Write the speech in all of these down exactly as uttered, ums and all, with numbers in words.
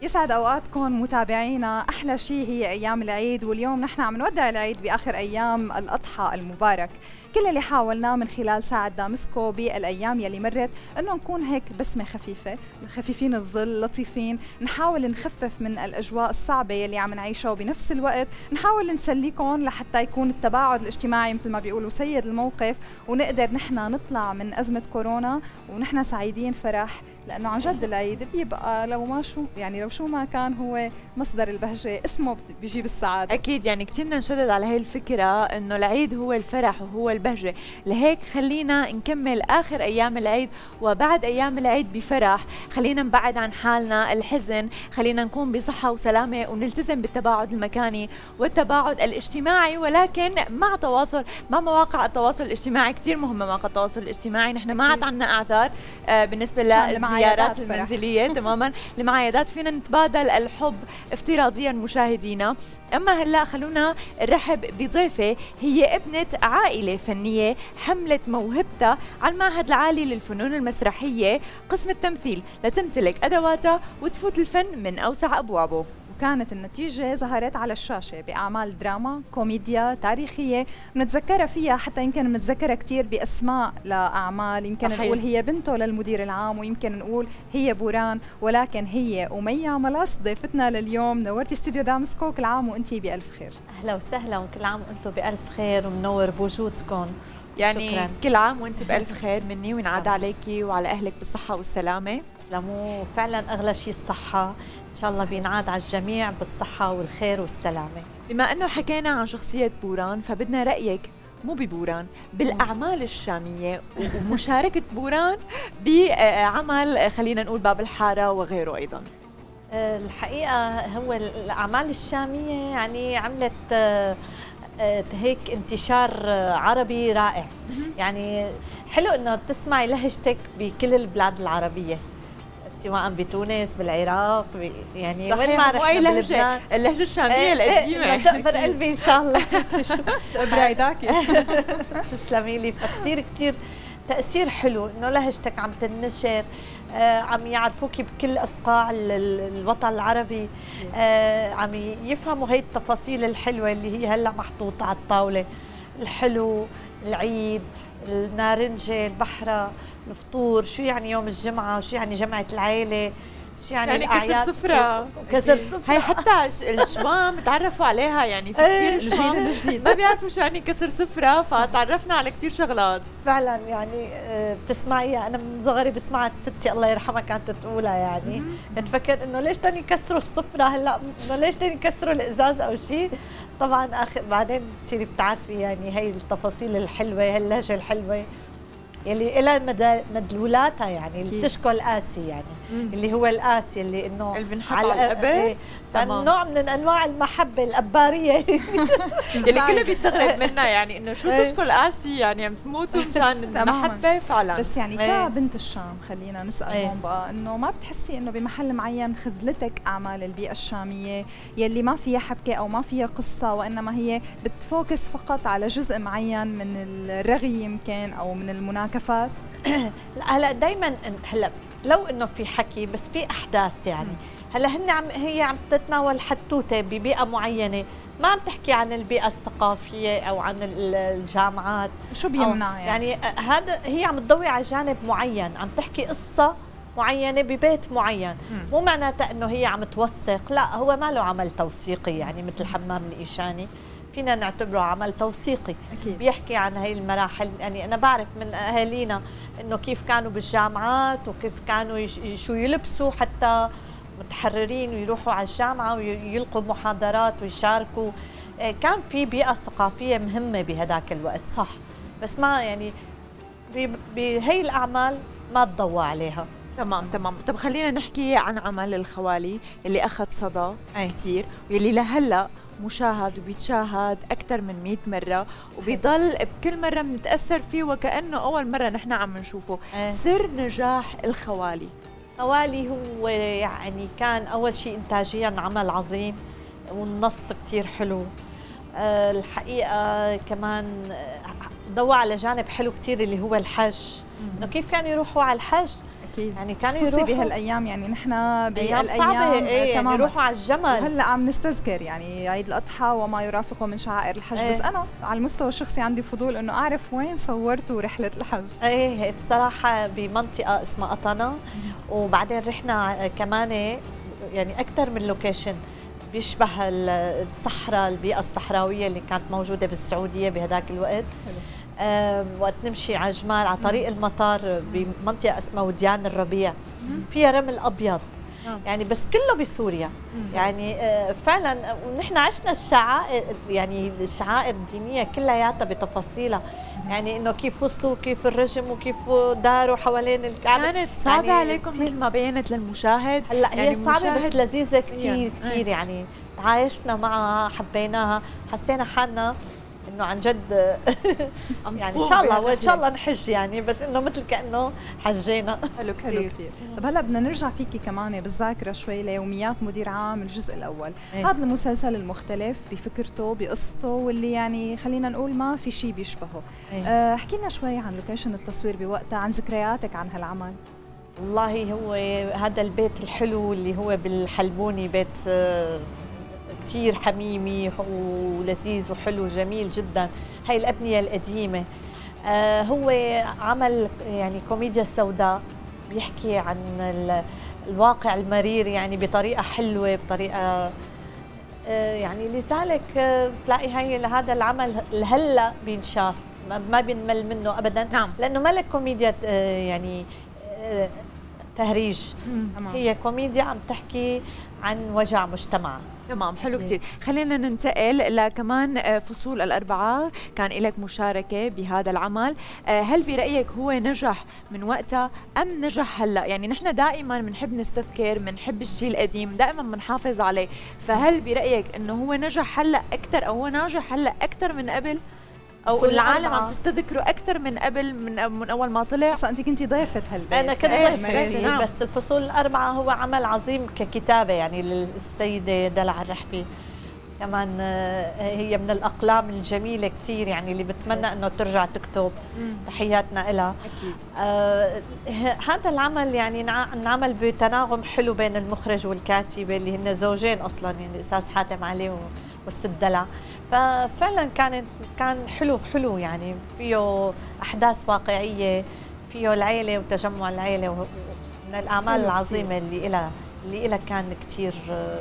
يسعد اوقاتكم متابعينا. احلى شيء هي ايام العيد، واليوم نحن عم نودع العيد باخر ايام الاضحى المبارك. كل اللي حاولناه من خلال ساعة دامسكو بالايام يلي مرت انه نكون هيك بسمه خفيفه، خفيفين الظل، لطيفين، نحاول نخفف من الاجواء الصعبه يلي عم نعيشها، وبنفس الوقت نحاول نسليكم لحتى يكون التباعد الاجتماعي مثل ما بيقولوا سيد الموقف، ونقدر نحن نطلع من ازمه كورونا ونحن سعيدين فرح، لانه عن جد العيد بيبقى لو ما شو يعني لو شو ما كان هو مصدر البهجه، اسمه بيجيب السعاده. اكيد يعني كثير بدنا نشدد على هي الفكره انه العيد هو الفرح وهو البهجه، لهيك خلينا نكمل اخر ايام العيد وبعد ايام العيد بفرح، خلينا نبعد عن حالنا الحزن، خلينا نكون بصحه وسلامه ونلتزم بالتباعد المكاني والتباعد الاجتماعي، ولكن مع تواصل مع مواقع التواصل الاجتماعي. كثير مهمه مواقع التواصل الاجتماعي، نحن ما عاد عنا اعذار آه بالنسبه للزيارات المنزليه تماما، المعايدات فينا نتبادل الحب افتراضيا مشاهدينا. اما هلا خلونا نرحب بضيفه، هي ابنه عائله فنيه حملت موهبتها على المعهد العالي للفنون المسرحيه قسم التمثيل لتمتلك ادواتها وتفوت الفن من اوسع ابوابه. وكانت النتيجة ظهرت على الشاشة بأعمال دراما، كوميديا، تاريخية، بنتذكرها فيها، حتى يمكن متذكرة كثير بأسماء لأعمال، يمكن صحيح. نقول هي بنته للمدير العام، ويمكن نقول هي بوران، ولكن هي أمية ملص ضيفتنا لليوم. نورتي استوديو دامسكو، كل عام وأنتي بألف خير. أهلا وسهلا، وكل عام وأنتم بألف خير ومنور بوجودكم. يعني شكراً. كل عام وأنت بألف خير مني، وينعاد آه. عليكي وعلى أهلك بالصحة والسلامة. تسلموا، فعلا أغلى شيء الصحة، إن شاء الله بينعاد على الجميع بالصحة والخير والسلامة. بما أنه حكينا عن شخصية بوران، فبدنا رأيك مو ببوران، بالأعمال الشامية ومشاركة بوران بعمل خلينا نقول باب الحارة وغيره أيضا. الحقيقة هو الأعمال الشامية يعني عملت هيك انتشار عربي رائع، يعني حلو انه تسمعي لهجتك بكل البلاد العربية، سواء بتونس، بالعراق، يعني وين ما رحنا بلبنان. اللهجة الشامية القديمة تقبر قلبي ان شاء الله. تقبري عيداكي. تسلمي لي. فكتير كتير تأثير حلو انه لهجتك عم تنشر، آه عم يعرفوكي بكل اصقاع الوطن العربي، آه عم يفهموا هي التفاصيل الحلوه اللي هي هلا محطوطه على الطاوله، الحلو، العيد، النارنجه، البحره، الفطور، شو يعني يوم الجمعه، شو يعني جمعه العائله، شو يعني, يعني كسر سفرة، كسر سفرة. هي حتى الشوام تعرفوا عليها، يعني في كثير شوام الجديد ما بيعرفوا شو يعني كسر سفرة، فتعرفنا على كثير شغلات. فعلا يعني بتسمعيها، انا من صغري بسمعها ستي الله يرحمها كانت تقولها، يعني كنت فكر انه ليش تاني يكسروا السفرة هلا، انه ليش تاني يكسروا الازاز او شيء. طبعا اخر بعدين تصيري بتعرفي يعني هي التفاصيل الحلوة، هي اللهجة الحلوة يلي لها مدلولاتها، يعني اللي بتشكل قاسي، يعني مم. اللي هو القاسي اللي انه اللي بنحط على الأبد، نوع من انواع المحبه الاباريه اللي كله بيستغرب منها، يعني انه شو تشكل قاسي، يعني عم تموتوا مشان المحبه فعلا. بس يعني كبنت الشام خلينا نسال هون بقى، انه ما بتحسي انه بمحل معين خذلتك اعمال البيئه الشاميه يلي ما فيها حبكه او ما فيها قصه، وانما هي بتفوكس فقط على جزء معين من الرغي يمكن او من المناكفات؟ لا هلا دائما هلا لو انه في حكي بس في احداث، يعني هلا هن عم هي عم تتناول حتوته ببيئه معينه، ما عم تحكي عن البيئه الثقافيه او عن الجامعات. شو بيمنع يعني؟ يعني هذا هي عم تضوي على جانب معين، عم تحكي قصه معينه ببيت معين، مو معناتها انه هي عم توثق، لا هو ما له عمل توثيقي، يعني مثل حمام الإيشاني فينا نعتبره عمل توثيقي. أكيد. بيحكي عن هي المراحل، يعني أنا بعرف من أهالينا إنه كيف كانوا بالجامعات وكيف كانوا يش... شو يلبسوا حتى متحررين ويروحوا على الجامعة ويلقوا محاضرات ويشاركوا، كان في بيئة ثقافية مهمة بهداك الوقت، صح، بس ما يعني بهي الأعمال ما تضوى عليها. تمام تمام. طب خلينا نحكي عن عمل الخوالي اللي أخذ صدى كثير، واللي لهلا مشاهد وبيتشاهد أكثر من مئة مرة، وبيضل بكل مرة بنتأثر فيه وكأنه أول مرة نحن عم نشوفه. أه. سر نجاح الخوالي؟ خوالي هو يعني كان أول شيء إنتاجيا عمل عظيم، والنص كتير حلو. أه الحقيقة كمان ضوى على جانب حلو كتير اللي هو الحج، إنه كيف كانوا يروحوا على الحج اكيد يعني كانوا خصوصي يروحوا بهالايام، يعني نحن ايام بالايام صعبه ايه يعني يروحوا على الجمل. وهلا عم نستذكر يعني عيد الاضحى وما يرافقه من شعائر الحج. ايه. بس انا على المستوى الشخصي عندي فضول انه اعرف وين صورتوا رحله الحج. ايه بصراحه بمنطقه اسمها قطنه، وبعدين رحنا كمان يعني اكثر من لوكيشن بيشبه الصحراء، البيئه الصحراويه اللي كانت موجوده بالسعوديه بهداك الوقت. أه وقت نمشي على جمال على طريق المطار بمنطقه اسمها وديان الربيع، فيها رمل ابيض يعني بس كله بسوريا. يعني أه فعلا ونحن عشنا الشعائر، يعني الشعائر الدينيه كلياتها بتفاصيلها، يعني انه كيف وصلوا، كيف الرجم، وكيف داروا حوالين الكعبه. كانت صعبه يعني عليكم مثل ما بينت للمشاهد؟ هلا يعني هي صعبه بس لذيذه كثير كثير، يعني تعايشنا معها، حبيناها، حسينا حالنا انه عن جد يعني ان شاء الله وان شاء الله نحج يعني، بس انه مثل كانه حجينا. حلو كثير. طب هلا بدنا نرجع فيكي كمان بالذاكره شوي ليوميات مدير عام الجزء الاول. ايه؟ هذا المسلسل المختلف بفكرته بقصته واللي يعني خلينا نقول ما في شيء بيشبهه. ايه؟ آه احكي لنا شوي عن لوكيشن التصوير بوقتها، عن ذكرياتك عن هالعمل. والله هو هذا البيت الحلو اللي هو بالحلبوني، بيت آه كثير حميمي ولذيذ وحلو جميل جدا. هاي الأبنية القديمة. آه هو عمل يعني كوميديا سوداء، بيحكي عن الواقع المرير يعني بطريقة حلوة، بطريقة آه يعني لذلك آه بتلاقي هاي هذا العمل هلا بينشاف، ما بينمل منه أبدا. نعم. لأنه ما لك كوميديا آه يعني آه تهريج، هي كوميديا عم تحكي عن وجع مجتمع. تمام، حلو كثير. خلينا ننتقل لكمان فصول الأربعة، كان لك مشاركة بهذا العمل. هل برأيك هو نجح من وقتها أم نجح هلا؟ يعني نحن دائما بنحب نستذكر، بنحب الشيء القديم، دائما بنحافظ عليه، فهل برأيك انه هو نجح هلا أكثر أو هو ناجح هلا أكثر من قبل؟ او العالم عم تستذكره اكثر من قبل، من, من اول ما طلع؟ اصلا انت كنتي ضيفه هالبيت. انا كنت ضيفه، نعم. بس الفصول الاربعه هو عمل عظيم ككتابه يعني للسيده دلع الرحبي، كمان هي من الاقلام الجميله كثير يعني اللي بتمنى انه ترجع تكتب. تحياتنا لها. اكيد. آه هذا العمل يعني انعمل بتناغم حلو بين المخرج والكاتبه اللي هن زوجين اصلا، يعني الاستاذ حاتم علي والست دلع. ففعلا كان كان حلو حلو يعني فيه احداث واقعيه، فيه العيله وتجمع العيله، من الاعمال العظيمه اللي لها اللي لها كان كثير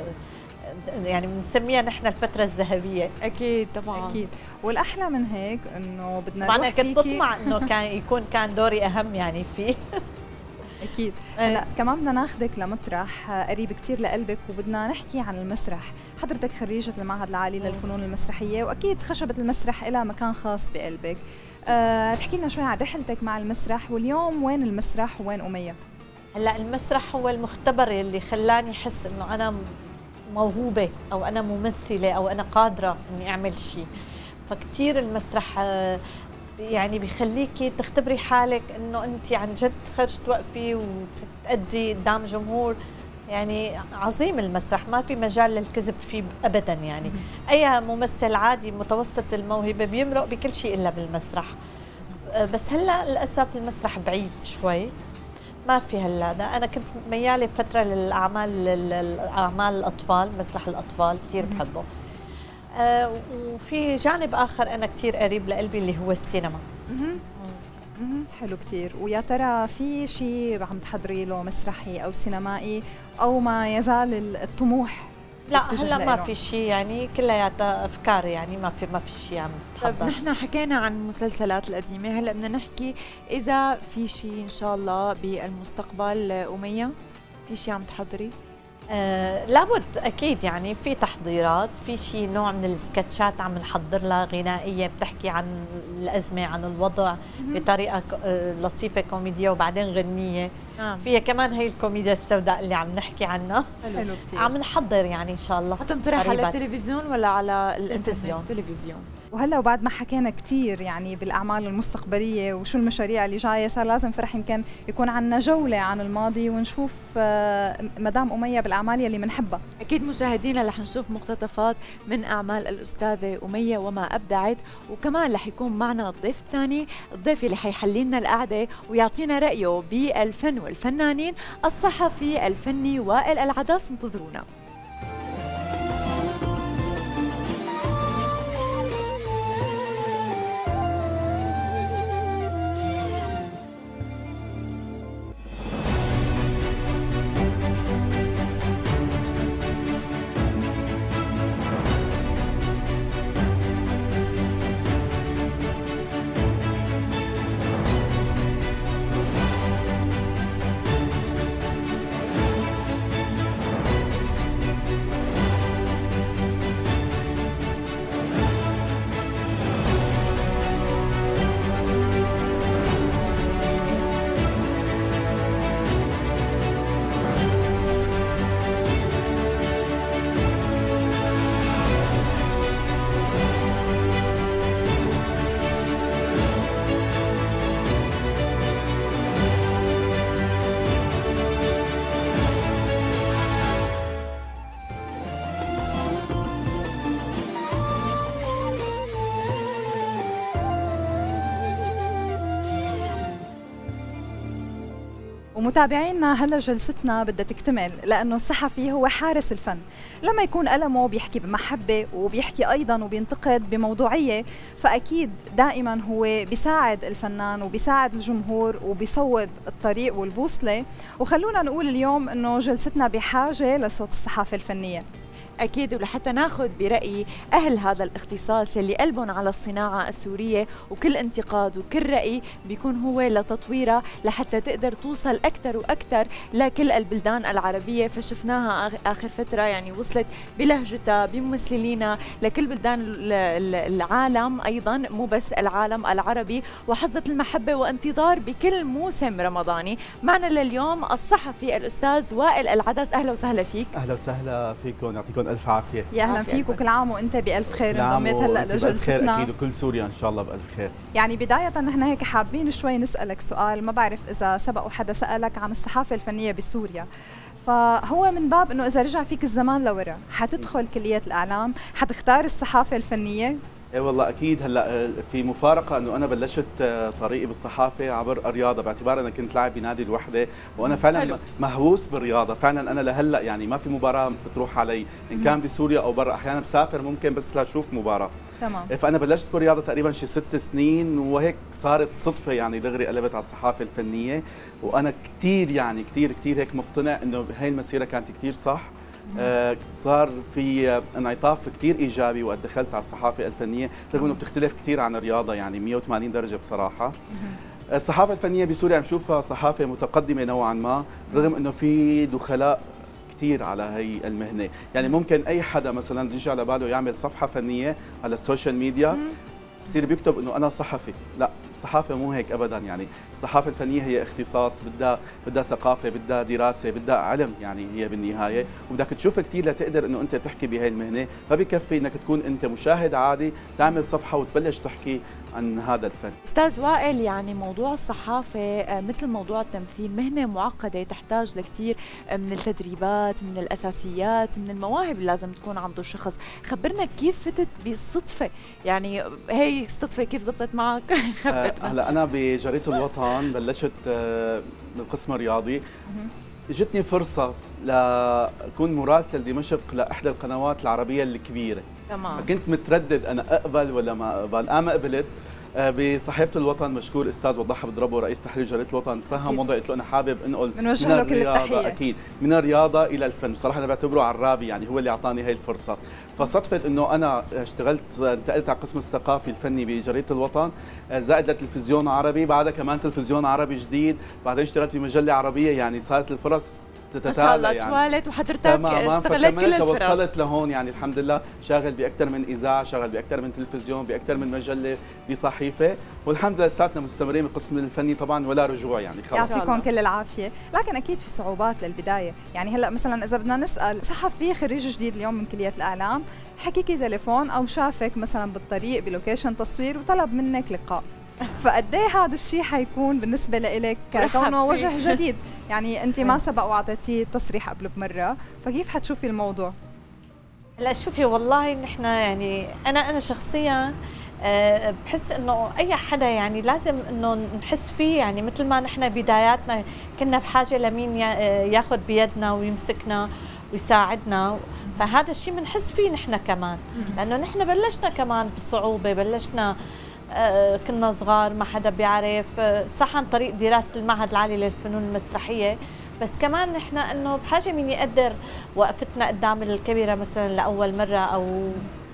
يعني بنسميها نحن الفتره الذهبيه. اكيد طبعا. اكيد. والاحلى من هيك انه بدنا نروح. انا كنت بطمع انه كان يكون كان دوري اهم يعني فيه. اكيد. هلا كمان بدنا ناخذك لمطرح قريب كثير لقلبك، وبدنا نحكي عن المسرح. حضرتك خريجه المعهد العالي للفنون المسرحيه، واكيد خشبه المسرح لها مكان خاص بقلبك. أه تحكي لنا شوي عن رحلتك مع المسرح، واليوم وين المسرح وين أمية؟ هلا المسرح هو المختبر اللي خلاني احس انه انا موهوبه او انا ممثله او انا قادره اني اعمل شيء. فكتير المسرح يعني بيخليكي تختبري حالك انه انت عن جد خرجت توقفي وتأدي قدام جمهور. يعني عظيم المسرح، ما في مجال للكذب فيه ابدا. يعني اي ممثل عادي متوسط الموهبه بيمرق بكل شيء الا بالمسرح. بس هلا للاسف المسرح بعيد شوي، ما في هلا. انا كنت مياله فتره للاعمال الاعمال الاطفال، مسرح الاطفال كثير بحبه. آه وفي جانب اخر انا كثير قريب لقلبي اللي هو السينما. حلو كثير. ويا ترى في شيء عم تحضري له مسرحي او سينمائي، او ما يزال الطموح؟ لا هلا ما في شيء، يعني كلياتها افكار، يعني ما في ما في شيء عم تحضر. طيب نحن حكينا عن المسلسلات القديمه، هلا بدنا نحكي اذا في شيء ان شاء الله بالمستقبل. أمية، في شيء عم تحضري؟ آه لابد اكيد، يعني في تحضيرات، في شيء نوع من السكتشات عم نحضر لها غنائيه بتحكي عن الازمه، عن الوضع بطريقه لطيفه كوميديه وبعدين غنيه. آه. فيها كمان هي الكوميديا السوداء اللي عم نحكي عنها. حلو كثير. عم نحضر يعني ان شاء الله. حتنطرح على التلفزيون ولا على التلفزيون؟ تلفزيون. وهلا وبعد ما حكينا كثير يعني بالاعمال المستقبليه وشو المشاريع اللي جايه، صار لازم فرح يمكن يكون عندنا جوله عن الماضي ونشوف مدام اميه بالاعمال يلي بنحبها. اكيد مشاهدينا رح نشوف مقتطفات من اعمال الاستاذه اميه وما ابدعت، وكمان رح يكون معنا الضيف الثاني، الضيف اللي حيحلي لنا القعده ويعطينا رايه بالفن والفنانين، الصحفي الفني وائل العدس. انتظرونا. ومتابعينا هلا جلستنا بدها تكتمل، لانه الصحفي هو حارس الفن، لما يكون قلمه بيحكي بمحبه وبيحكي ايضا وبينتقد بموضوعيه، فاكيد دائما هو بيساعد الفنان وبيساعد الجمهور وبيصوب الطريق والبوصله. وخلونا نقول اليوم انه جلستنا بحاجه لصوت الصحافه الفنيه. أكيد، ولحتى ناخذ برأي أهل هذا الاختصاص اللي قلبهم على الصناعة السورية، وكل انتقاد وكل رأي بيكون هو لتطويرها لحتى تقدر توصل أكثر وأكثر لكل البلدان العربية. فشفناها آخر فترة يعني وصلت بلهجتها بممثلينا لكل بلدان العالم، أيضا مو بس العالم العربي، وحظت المحبة وانتظار بكل موسم رمضاني. معنا لليوم الصحفي الأستاذ وائل العدس. أهلا وسهلا فيك. أهلا وسهلا فيكم، يعطيكم ألف عافية. يا أهلا فيك، وكل عام وأنت بألف خير. انضميت هلا لجلستنا. أكيد، وكل سوريا إن شاء الله بألف خير. يعني بداية نحن هيك حابين شوي نسألك سؤال، ما بعرف إذا سبق وحدا سألك عن الصحافة الفنية بسوريا، فهو من باب إنه إذا رجع فيك الزمان لورا حتدخل كلية الإعلام، حتختار الصحافة الفنية؟ ايه والله اكيد. هلا في مفارقه انه انا بلشت طريقي بالصحافه عبر الرياضه، باعتبار انا كنت لاعب بنادي الوحده، وانا فعلا حلو. مهووس بالرياضه فعلا. انا لهلا يعني ما في مباراه بتروح علي ان كان بسوريا او برا، احيانا بسافر ممكن بس لاشوف مباراه. تمام. فانا بلشت بالرياضه تقريبا شي ست سنين، وهيك صارت صدفه يعني دغري قلبت على الصحافه الفنيه. وانا كثير يعني كثير كثير هيك مقتنع انه هاي المسيره كانت كثير صح. آه صار في انعطاف كثير ايجابي وقت دخلت على الصحافه الفنيه، رغم انه بتختلف كثير عن الرياضه يعني مية وثمانين درجه بصراحه. الصحافه الفنيه بسوريا عم نشوفها صحافه متقدمه نوعا ما، رغم انه في دخلاء كثير على هي المهنه، يعني ممكن اي حدا مثلا يجي على باله يعمل صفحه فنيه على السوشيال ميديا بصير بيكتب انه انا صحفي. لا، الصحافه مو هيك ابدا، يعني الصحافه الفنيه هي اختصاص، بدها بدها ثقافه، بدها دراسه، بدها علم يعني هي بالنهايه، وبدك تشوف كثير لتقدر انه انت تحكي بهي المهنه. فبكفي انك تكون انت مشاهد عادي تعمل صفحه وتبلش تحكي عن هذا الفن. استاذ وائل، يعني موضوع الصحافه مثل موضوع التمثيل مهنه معقده تحتاج لكثير من التدريبات، من الاساسيات، من المواهب اللي لازم تكون عنده الشخص. خبرنا كيف فتت بالصدفه، يعني هي الصدفه كيف زبطت معك؟ خبرنا. هلا انا بجريده الوطن بلشت بالقسم الرياضي، اجتني فرصه لاكون مراسل دمشق لاحدى القنوات العربيه الكبيره. تمام. كنت متردد انا اقبل ولا ما اقبل، قام قبلت بصحيفه الوطن. مشكور استاذ وضح بضربه رئيس تحرير جريده الوطن، فهم وضعي، قلت له انا حابب انقل من, من الرياضه اكيد من الرياضه الى الفن. بصراحه انا بعتبره عرابي، يعني هو اللي اعطاني هي الفرصه. فصدفت انه انا اشتغلت، انتقلت على القسم الثقافي الفني بجريده الوطن، زائد لتلفزيون عربي، بعدها كمان تلفزيون عربي جديد، بعدين اشتغلت بمجله عربيه، يعني صارت الفرص تتتالى ما شاء الله يعني. توالت وحضرتك تماما، استغلت كل الفرص. وصلت لهون يعني الحمد لله، شاغل باكثر من اذاعه، شغال باكثر من تلفزيون، باكثر من مجله، بصحيفه، والحمد لله لساتنا مستمرين بالقسم الفني طبعا ولا رجوع يعني خلص. يعطيكم كل العافيه، لكن اكيد في صعوبات للبدايه، يعني هلا مثلا اذا بدنا نسال صحفي خريج جديد اليوم من كليه الاعلام، حكيكي تليفون او شافك مثلا بالطريق بلوكيشن تصوير وطلب منك لقاء، فقد ايه هذا الشيء حيكون بالنسبه لإلك كونه وجه جديد؟ يعني انت ما سبق واعطيتيه تصريح قبل بمره، فكيف حتشوفي الموضوع؟ هلا شوفي والله نحن يعني انا انا شخصيا أه بحس انه اي حدا يعني لازم انه نحس فيه، يعني مثل ما نحن بداياتنا كنا بحاجه لمين ياخذ بيدنا ويمسكنا ويساعدنا، فهذا الشيء بنحس فيه نحن كمان، لانه نحن بلشنا كمان بصعوبه، بلشنا آه كنا صغار ما حدا بيعرف، آه صح عن طريق دراسه المعهد العالي للفنون المسرحيه، بس كمان نحن انه بحاجه مين يقدر وقفتنا قدام الكاميرا مثلا لاول مره او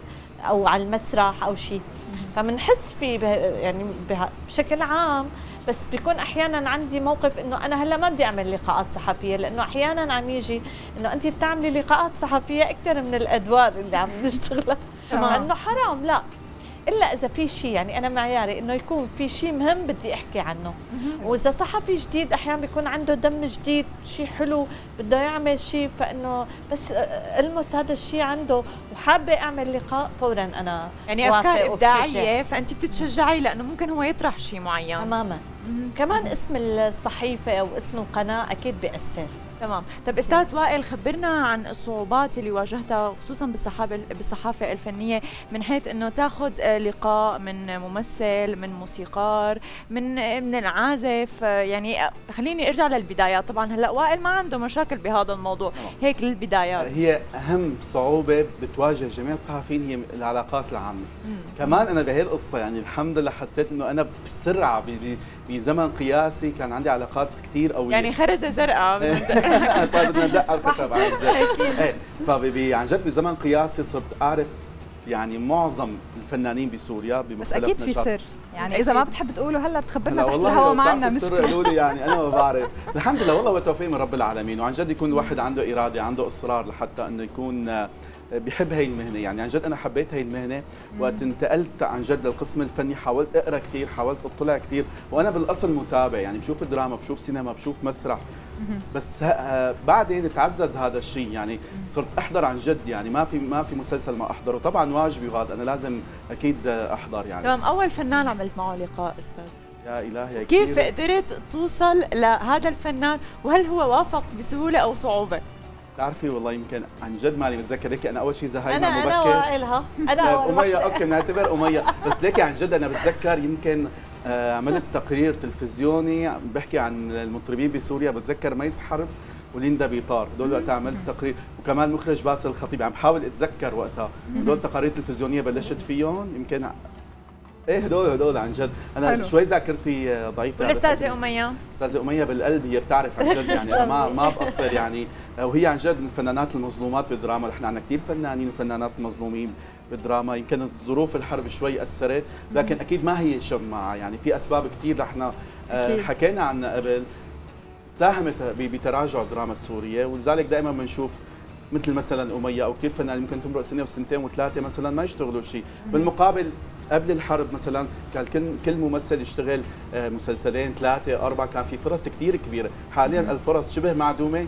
او على المسرح او شيء، فبنحس فيه يعني بشكل عام. بس بيكون احيانا عندي موقف انه انا هلا ما بدي اعمل لقاءات صحفيه، لانه احيانا عم يجي انه انت بتعملي لقاءات صحفيه اكثر من الادوار اللي عم نشتغلها، انه حرام، لا الا اذا في شيء، يعني انا معياري انه يكون في شيء مهم بدي احكي عنه، واذا صحفي جديد احيانا بيكون عنده دم جديد، شيء حلو بده يعمل شيء، فانه بس المس هذا الشيء عنده وحابه اعمل لقاء، فورا انا يعني افكار ابداعيه، فانت بتتشجعي لانه ممكن هو يطرح شيء معين. تماما. كمان اسم الصحيفه او اسم القناه اكيد بيأثر. تمام. طب استاذ وائل، خبرنا عن الصعوبات اللي واجهتها خصوصا بالصحافه بالصحافه الفنيه، من حيث انه تاخذ لقاء من ممثل، من موسيقار، من من العازف، يعني خليني ارجع للبدايات. طبعا هلا وائل ما عنده مشاكل بهذا الموضوع، هيك للبدايات. هي اهم صعوبه بتواجه جميع الصحفيين هي العلاقات العامه. مم. كمان انا بهي القصه يعني الحمد لله حسيت انه انا بسرعه بزمن قياسي كان عندي علاقات كثير قويه، يعني خرزه زرقاء فبدنا ندق على الخشب عن جد. ايه فبي عن جد بزمن قياسي صرت اعرف يعني معظم الفنانين بسوريا بمختلف بس اكيد في سر، يعني اذا ما بتحب تقوله هلا بتخبرنا تحت والله الهواء، ما عندنا مشكله. قولوا لي يعني انا ما بعرف. الحمد لله والله هو توفيق من رب العالمين، وعن جد يكون الواحد عنده اراده، عنده اصرار لحتى انه يكون بحب هي المهنه. يعني عن جد انا حبيت هي المهنه، وقت انتقلت عن جد للقسم الفني حاولت اقرا كثير، حاولت اطلع كثير، وانا بالاصل متابع، يعني بشوف دراما، بشوف سينما، بشوف مسرح، بس بعدين تعزز هذا الشيء، يعني صرت احضر عن جد، يعني ما في ما في مسلسل ما احضره، طبعا واجبي وهذا انا لازم اكيد احضر. يعني تمام. اول فنان عملت معه لقاء استاذ؟ يا الهي كيف قدرت توصل لهذا الفنان، وهل هو وافق بسهوله او صعوبه؟ بتعرفي والله يمكن عن جد ماني متذكر، ليكي انا اول شيء زهقنا انا مبكر. انا وائلها انا أمية، اوكي نعتبر أمية، بس ليكي عن جد انا بتذكر يمكن آه عملت تقرير تلفزيوني بحكي عن المطربين بسوريا، بتذكر ميس حرب وليندا بيطار، هدول وقتها عملت تقرير، وكمان مخرج باسل الخطيب، عم بحاول اتذكر وقتها، هدول تقارير تلفزيونيه بلشت فيهم يمكن. ايه هدول هدول عن جد انا حلو. شوي ذاكرتي ضعيفه. والاستاذه اميه؟ استاذه اميه بالقلب هي بتعرف عن جد، يعني انا ما ما بقصر يعني، وهي عن جد من الفنانات المظلومات بالدراما، نحن عندنا كثير فنانين وفنانات مظلومين بالدراما، يمكن ظروف الحرب شوي اثرت، لكن اكيد ما هي شماعه، يعني في اسباب كثير رح حكينا عنها قبل ساهمت بتراجع الدراما السوريه، ولذلك دائما بنشوف مثل مثلا اميه او كثير فنانين ممكن تمرق سنه وسنتين وثلاثه مثلا ما يشتغلوا شيء، بالمقابل قبل الحرب مثلا كان كل كل ممثل يشتغل مسلسلين ثلاثه اربعه، كان في فرص كثير كبيره، حاليا الفرص شبه معدومه،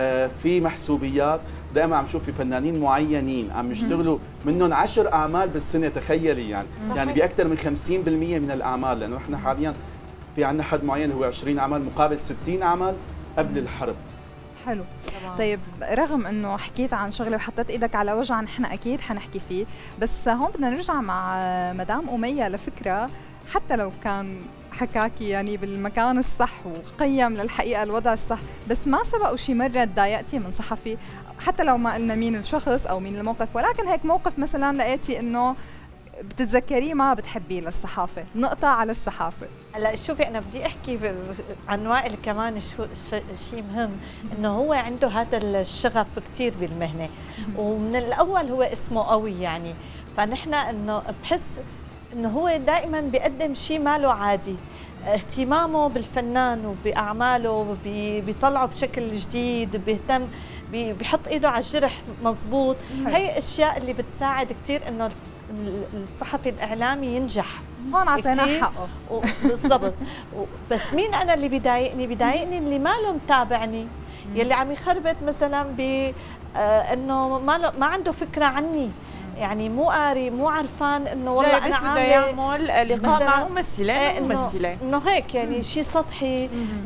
في محسوبيات، دائما عم نشوف في فنانين معينين عم يشتغلوا منهم عشر اعمال بالسنه، تخيلي يعني صحيح. يعني باكثر من خمسين بالمئة من الاعمال، لانه احنا حاليا في عندنا حد معين هو عشرين عمل مقابل ستين عمل قبل الحرب. حلو. طيب رغم انه حكيت عن شغله وحطيت ايدك على وجع نحن اكيد حنحكي فيه، بس هون بدنا نرجع مع مدام اميه لفكره، حتى لو كان حكاكي يعني بالمكان الصح وقيم للحقيقه الوضع الصح، بس ما سبق وشي مره تضايقتي من صحفي، حتى لو ما قلنا مين الشخص او مين الموقف، ولكن هيك موقف مثلا لقيتي انه بتتذكريه ما بتحبيه للصحافه، نقطه على الصحافه؟ هلا شوفي انا بدي احكي عن وائل كمان شو شيء مهم، انه هو عنده هذا الشغف كثير بالمهنه، ومن الاول هو اسمه قوي يعني، فنحن انه بحس انه هو دائما بيقدم شيء ما له عادي، اهتمامه بالفنان وباعماله، بيطلعه بشكل جديد، بيهتم، بيحط ايده على الجرح مزبوط. هي اشياء اللي بتساعد كثير انه الصحفي الاعلامي ينجح. هون اعطيناه حقه بالضبط. بس مين انا اللي بيضايقني؟ بيضايقني اللي ما له متابعني، يلي عم يخربط مثلا ب آه انه ما له ما عنده فكره عني، يعني مو قاري، مو عرفان انه والله انا عامله يعمل لقاء مع ممثله ايه ممثله انه هيك يعني شيء سطحي،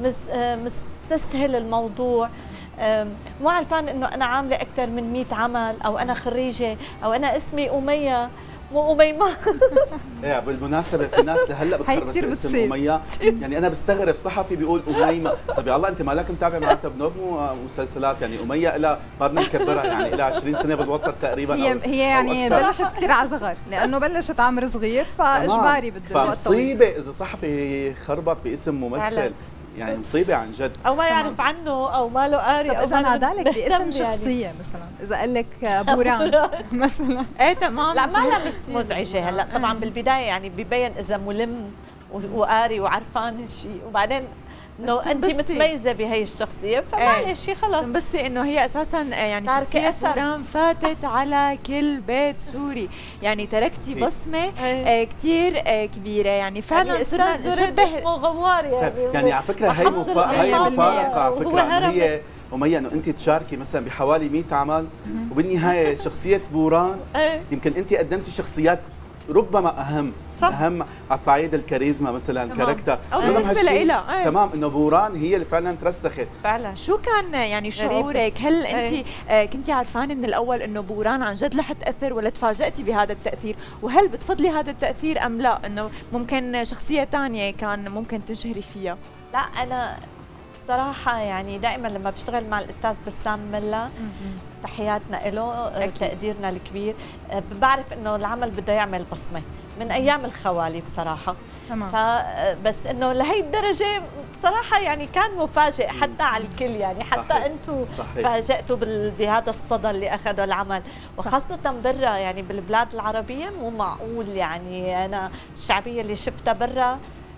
مستسهل الموضوع، مو عرفان انه انا عامله اكثر من مئة عمل، او انا خريجه، او انا اسمي أمية مو أميمة. ايه بالمناسبة في ناس لهلا بتخربط اسم أمية، يعني أنا بستغرب صحفي بيقول أميمة، طب يا الله أنت مالك متابع معناتها بنوب مسلسلات، يعني أمية لها ما بدنا نكبرها، يعني لها عشرين سنة بالوسط تقريبا. هي هي يعني بلشت كثير على صغر، لأنه بلشت عمر صغير فإجباري بده الوقت طويل. فمصيبة إذا صحفي خربط باسم ممثل، يعني مصيبة عن جد، او ما يعرف عنه او ما له قاري. طب اذا نادالك باسم شخصيه يعني. مثلا اذا قال لك بوران مثلا، ايه تمام، لا ما لها مزعجه. هلا طبعا بالبدايه يعني ببين اذا ملم وقاري وعرفان الشيء، وبعدين انه انت متميزه بهي الشخصيه فمعلش ايه خلص. تنبسطي انه هي اساسا يعني شخصيه بوران فاتت على كل بيت سوري، يعني تركتي بصمه آه كثير آه كبيره، يعني فعلا يعني صرنا نشبه اسمه غوار يعني. يعني على فكره هي مفارقه على فكره هي أمية، انه انت تشاركي مثلا بحوالي مئة عمل وبالنهايه شخصيه بوران يمكن انت قدمتي شخصيات ربما اهم صح. اهم على صعيد الكاريزما مثلا كاركتر او بالنسبه لها تمام، انه بوران هي اللي فعلا ترسخت فعلا. شو كان يعني شعورك؟ هل انت آه كنتي عارفانه من الاول انه بوران عن جد رح تاثر، ولا تفاجاتي بهذا التاثير؟ وهل بتفضلي هذا التاثير ام لا، انه ممكن شخصيه ثانيه كان ممكن تنشهري فيها؟ لا انا بصراحه يعني دائما لما بشتغل مع الاستاذ بسام ملا، تحياتنا له، تقديرنا الكبير، بعرف انه العمل بده يعمل بصمه من ايام الخوالي بصراحه. تمام. فبس انه لهي الدرجه بصراحه يعني كان مفاجئ حتى على الكل، يعني حتى انتم فاجئتوا بهذا الصدى اللي اخذه العمل، وخاصه برا يعني بالبلاد العربيه مو معقول. يعني انا الشعبيه اللي شفتها برا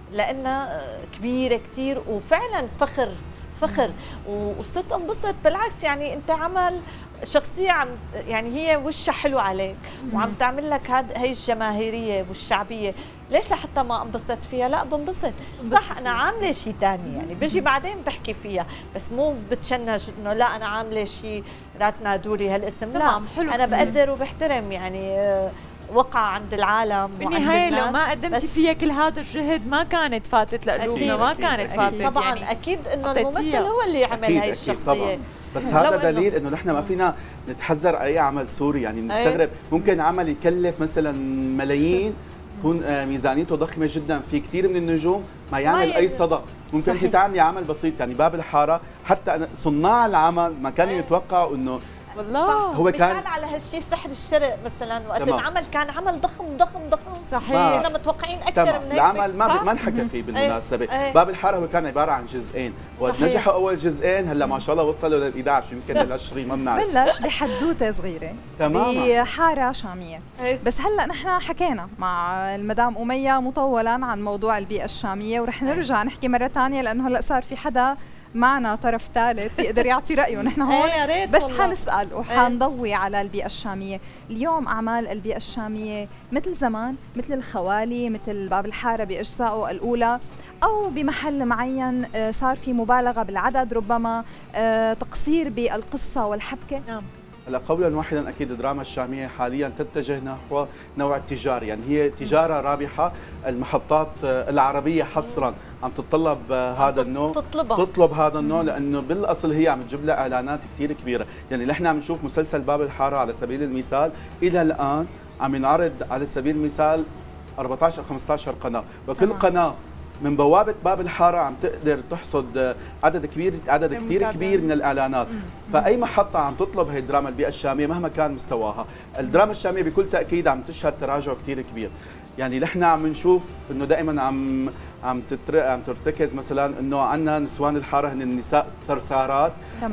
لانها كبيره كثير وفعلا فخر فخر، وصرت انبسط. بالعكس يعني انت عمل شخصيه عم يعني هي وشها حلو عليك وعم تعمل لك هاد هي الجماهيريه والشعبيه، ليش لحتى ما انبسط فيها؟ لا بنبسط. صح انا عامله شيء ثاني يعني بيجي بعدين بحكي فيها، بس مو بتشنج انه لا انا عامله شيء لا تنادوا لي هالاسم، لا انا بقدر وبحترم يعني وقع عند العالم بالنهاية. لو ما قدمتي فيها كل هذا الجهد ما كانت فاتت لقلوبنا، ما كانت فاتت طبعا يعني. اكيد انه الممثل هو اللي عمل هاي الشخصيه، بس هذا دليل انه نحن ما فينا نتحذر اي عمل سوري، يعني نستغرب ممكن عمل يكلف مثلا ملايين تكون ميزانيته ضخمه جدا، في كثير من النجوم ما يعمل اي صدى، ممكن انت تعملي عمل بسيط. يعني باب الحاره حتى صناع العمل ما كانوا يتوقعوا انه والله هو كان مثال على هالشيء سحر الشرق مثلا، وقت العمل كان عمل ضخم ضخم ضخم صحيح، كنا متوقعين اكثر من هيك. العمل ما ما انحكى فيه بالمناسبه. ايه. باب الحاره هو كان عباره عن جزئين، ونجحوا اول جزئين، هلا ما شاء الله وصلوا لل إحدى عشر يمكن لل عشرين ما بنعرف. بلش بحدوته صغيره تماما بحاره شاميه. ايه. بس هلا نحن حكينا مع المدام أمية مطولا عن موضوع البيئه الشاميه، ورح نرجع نحكي مره ثانيه لانه هلا صار في حدا معنا طرف ثالث يقدر يعطي رايه. نحن هون بس حنسال وحنضوي على البيئه الشاميه. اليوم اعمال البيئه الشاميه مثل زمان، مثل الخوالي، مثل باب الحاره باجزائه الاولى، او بمحل معين صار في مبالغه بالعدد، ربما تقصير بالقصه والحبكه؟ نعم. هلا قولا واحدا اكيد الدراما الشاميه حاليا تتجه نحو نوع التجاري، يعني هي تجاره رابحه. المحطات العربيه حصرا عم تتطلب هذا النوع، تطلبها. تطلب هذا النوع لانه بالاصل هي عم تجيب لها اعلانات كثير كبيره. يعني نحن عم نشوف مسلسل باب الحاره على سبيل المثال الى الان عم ينعرض على سبيل المثال أربعة عشر خمسة عشر قناه، وكل آه. قناه من بوابه باب الحاره عم تقدر تحصد عدد كبير عدد كثير كبير من الاعلانات. فاي محطه عم تطلب هي الدراما البيئه الشاميه مهما كان مستواها، الدراما الشاميه بكل تاكيد عم تشهد تراجع كثير كبير. يعني نحن عم نشوف انه دائما عم عم تتر... عم ترتكز مثلا انه عندنا نسوان الحاره هن النساء ثرثارات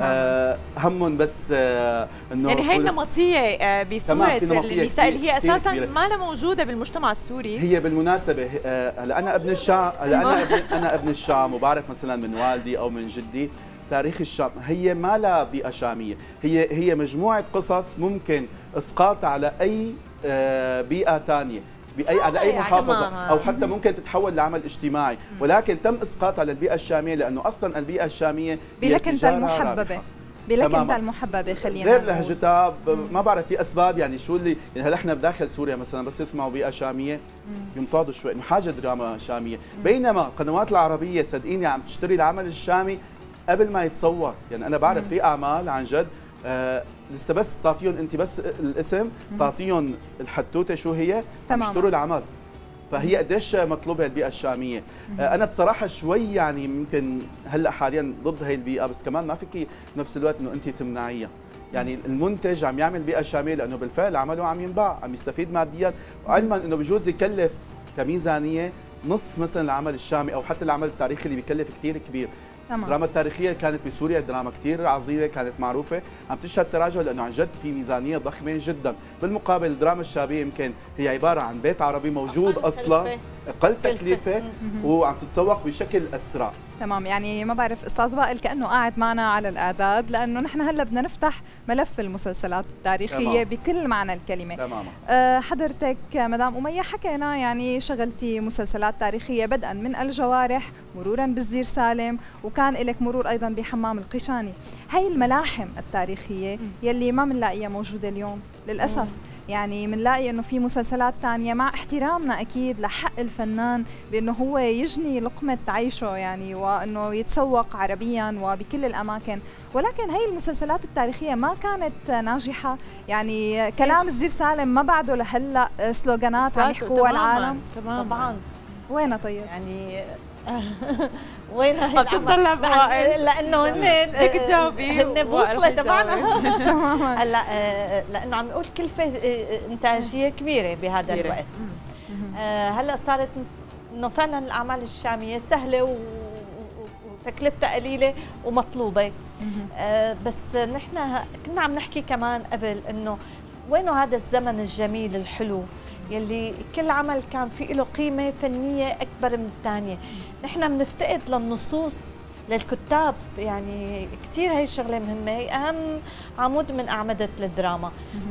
آه همهم بس آه انه يعني هي النمطيه آه بصوره النساء اللي هي اساسا ما لها موجوده بالمجتمع السوري. هي بالمناسبه هلا آه انا ابن الشام، هلا انا ابن انا ابن الشام وبعرف مثلا من والدي او من جدي تاريخ الشام. هي ما لها بيئه شاميه، هي هي مجموعه قصص ممكن اسقاطها على اي آه بيئه ثانيه، باي على اي محافظه او حتى ممكن تتحول لعمل اجتماعي، ولكن تم اسقاطها على البيئه الشاميه لانه اصلا البيئه الشاميه بلكنتها المحببه بلكنتها المحببه خلينا غير لهجتها. ما بعرف في اسباب يعني شو اللي يعني هلا احنا بداخل سوريا مثلا بس يسمعوا بيئه شاميه يمتاضوا شوي انه حاجه دراما شاميه، بينما القنوات العربيه صدقيني عم تشتري العمل الشامي قبل ما يتصور. يعني انا بعرف في اعمال عن جد آه لسه بس بتعطيهم انت بس الاسم، بتعطيهم الحتوته شو هي، يشتروا العمل. فهي قديش مطلوبه البيئه الشاميه. آه انا بصراحه شوي يعني ممكن هلا حاليا ضد هي البيئه، بس كمان ما فيكي بنفس الوقت انه انت تمنعيها. يعني المنتج عم يعمل بيئه شاميه لانه بالفعل عمله عم ينباع، عم يستفيد ماديا، وعلما انه بجوز يكلف كميزانيه نص مثلا العمل الشامي او حتى العمل التاريخي اللي بيكلف كثير كبير. تمام. الدراما التاريخية كانت بسوريا دراما كثير عظيمة، كانت معروفة، عم تشهد تراجع لأنه عن جد في ميزانية ضخمة جدا. بالمقابل الدراما الشعبية يمكن هي عبارة عن بيت عربي موجود أقل أصلا تكلفة. أقل تكلفة وعم تتسوق بشكل أسرع. تمام. يعني ما بعرف أستاذ وائل كأنه قاعد معنا على الإعداد، لأنه نحن هلا بدنا نفتح ملف المسلسلات التاريخية. تمام. بكل معنى الكلمة. تماما. أه حضرتك مدام أمية حكينا يعني شغلتي مسلسلات تاريخية بدءا من الجوارح مرورا بالزير سالم، وكان لك مرور أيضا بحمام القشاني. هاي الملاحم التاريخية يلي ما بنلاقيها موجودة اليوم للأسف. يعني بنلاقي انه في مسلسلات ثانيه مع احترامنا اكيد لحق الفنان بانه هو يجني لقمه عيشه يعني، وانه يتسوق عربيا وبكل الاماكن، ولكن هي المسلسلات التاريخيه ما كانت ناجحه. يعني كلام الزير سالم ما بعده لهلا سلوغانات عم يحكوها العالم. تماما. طبعا وينها طيب؟ يعني وين بتطلع بوائل لانه هن بدك تجاوبي هن بوصله تبعنا تماما. هلا لانه عم نقول كلفه انتاجيه كبيره بهذا الوقت. هلا صارت انه فعلا الاعمال الشاميه سهله وتكلفتها قليله ومطلوبه. بس نحن كنا عم نحكي كمان قبل انه وينه هذا الزمن الجميل الحلو يلي كل عمل كان في له قيمة فنية أكبر من الثانية. نحن بنفتقد للنصوص للكتاب، يعني كثير هي شغلة مهمة، هي أهم عمود من أعمدة الدراما.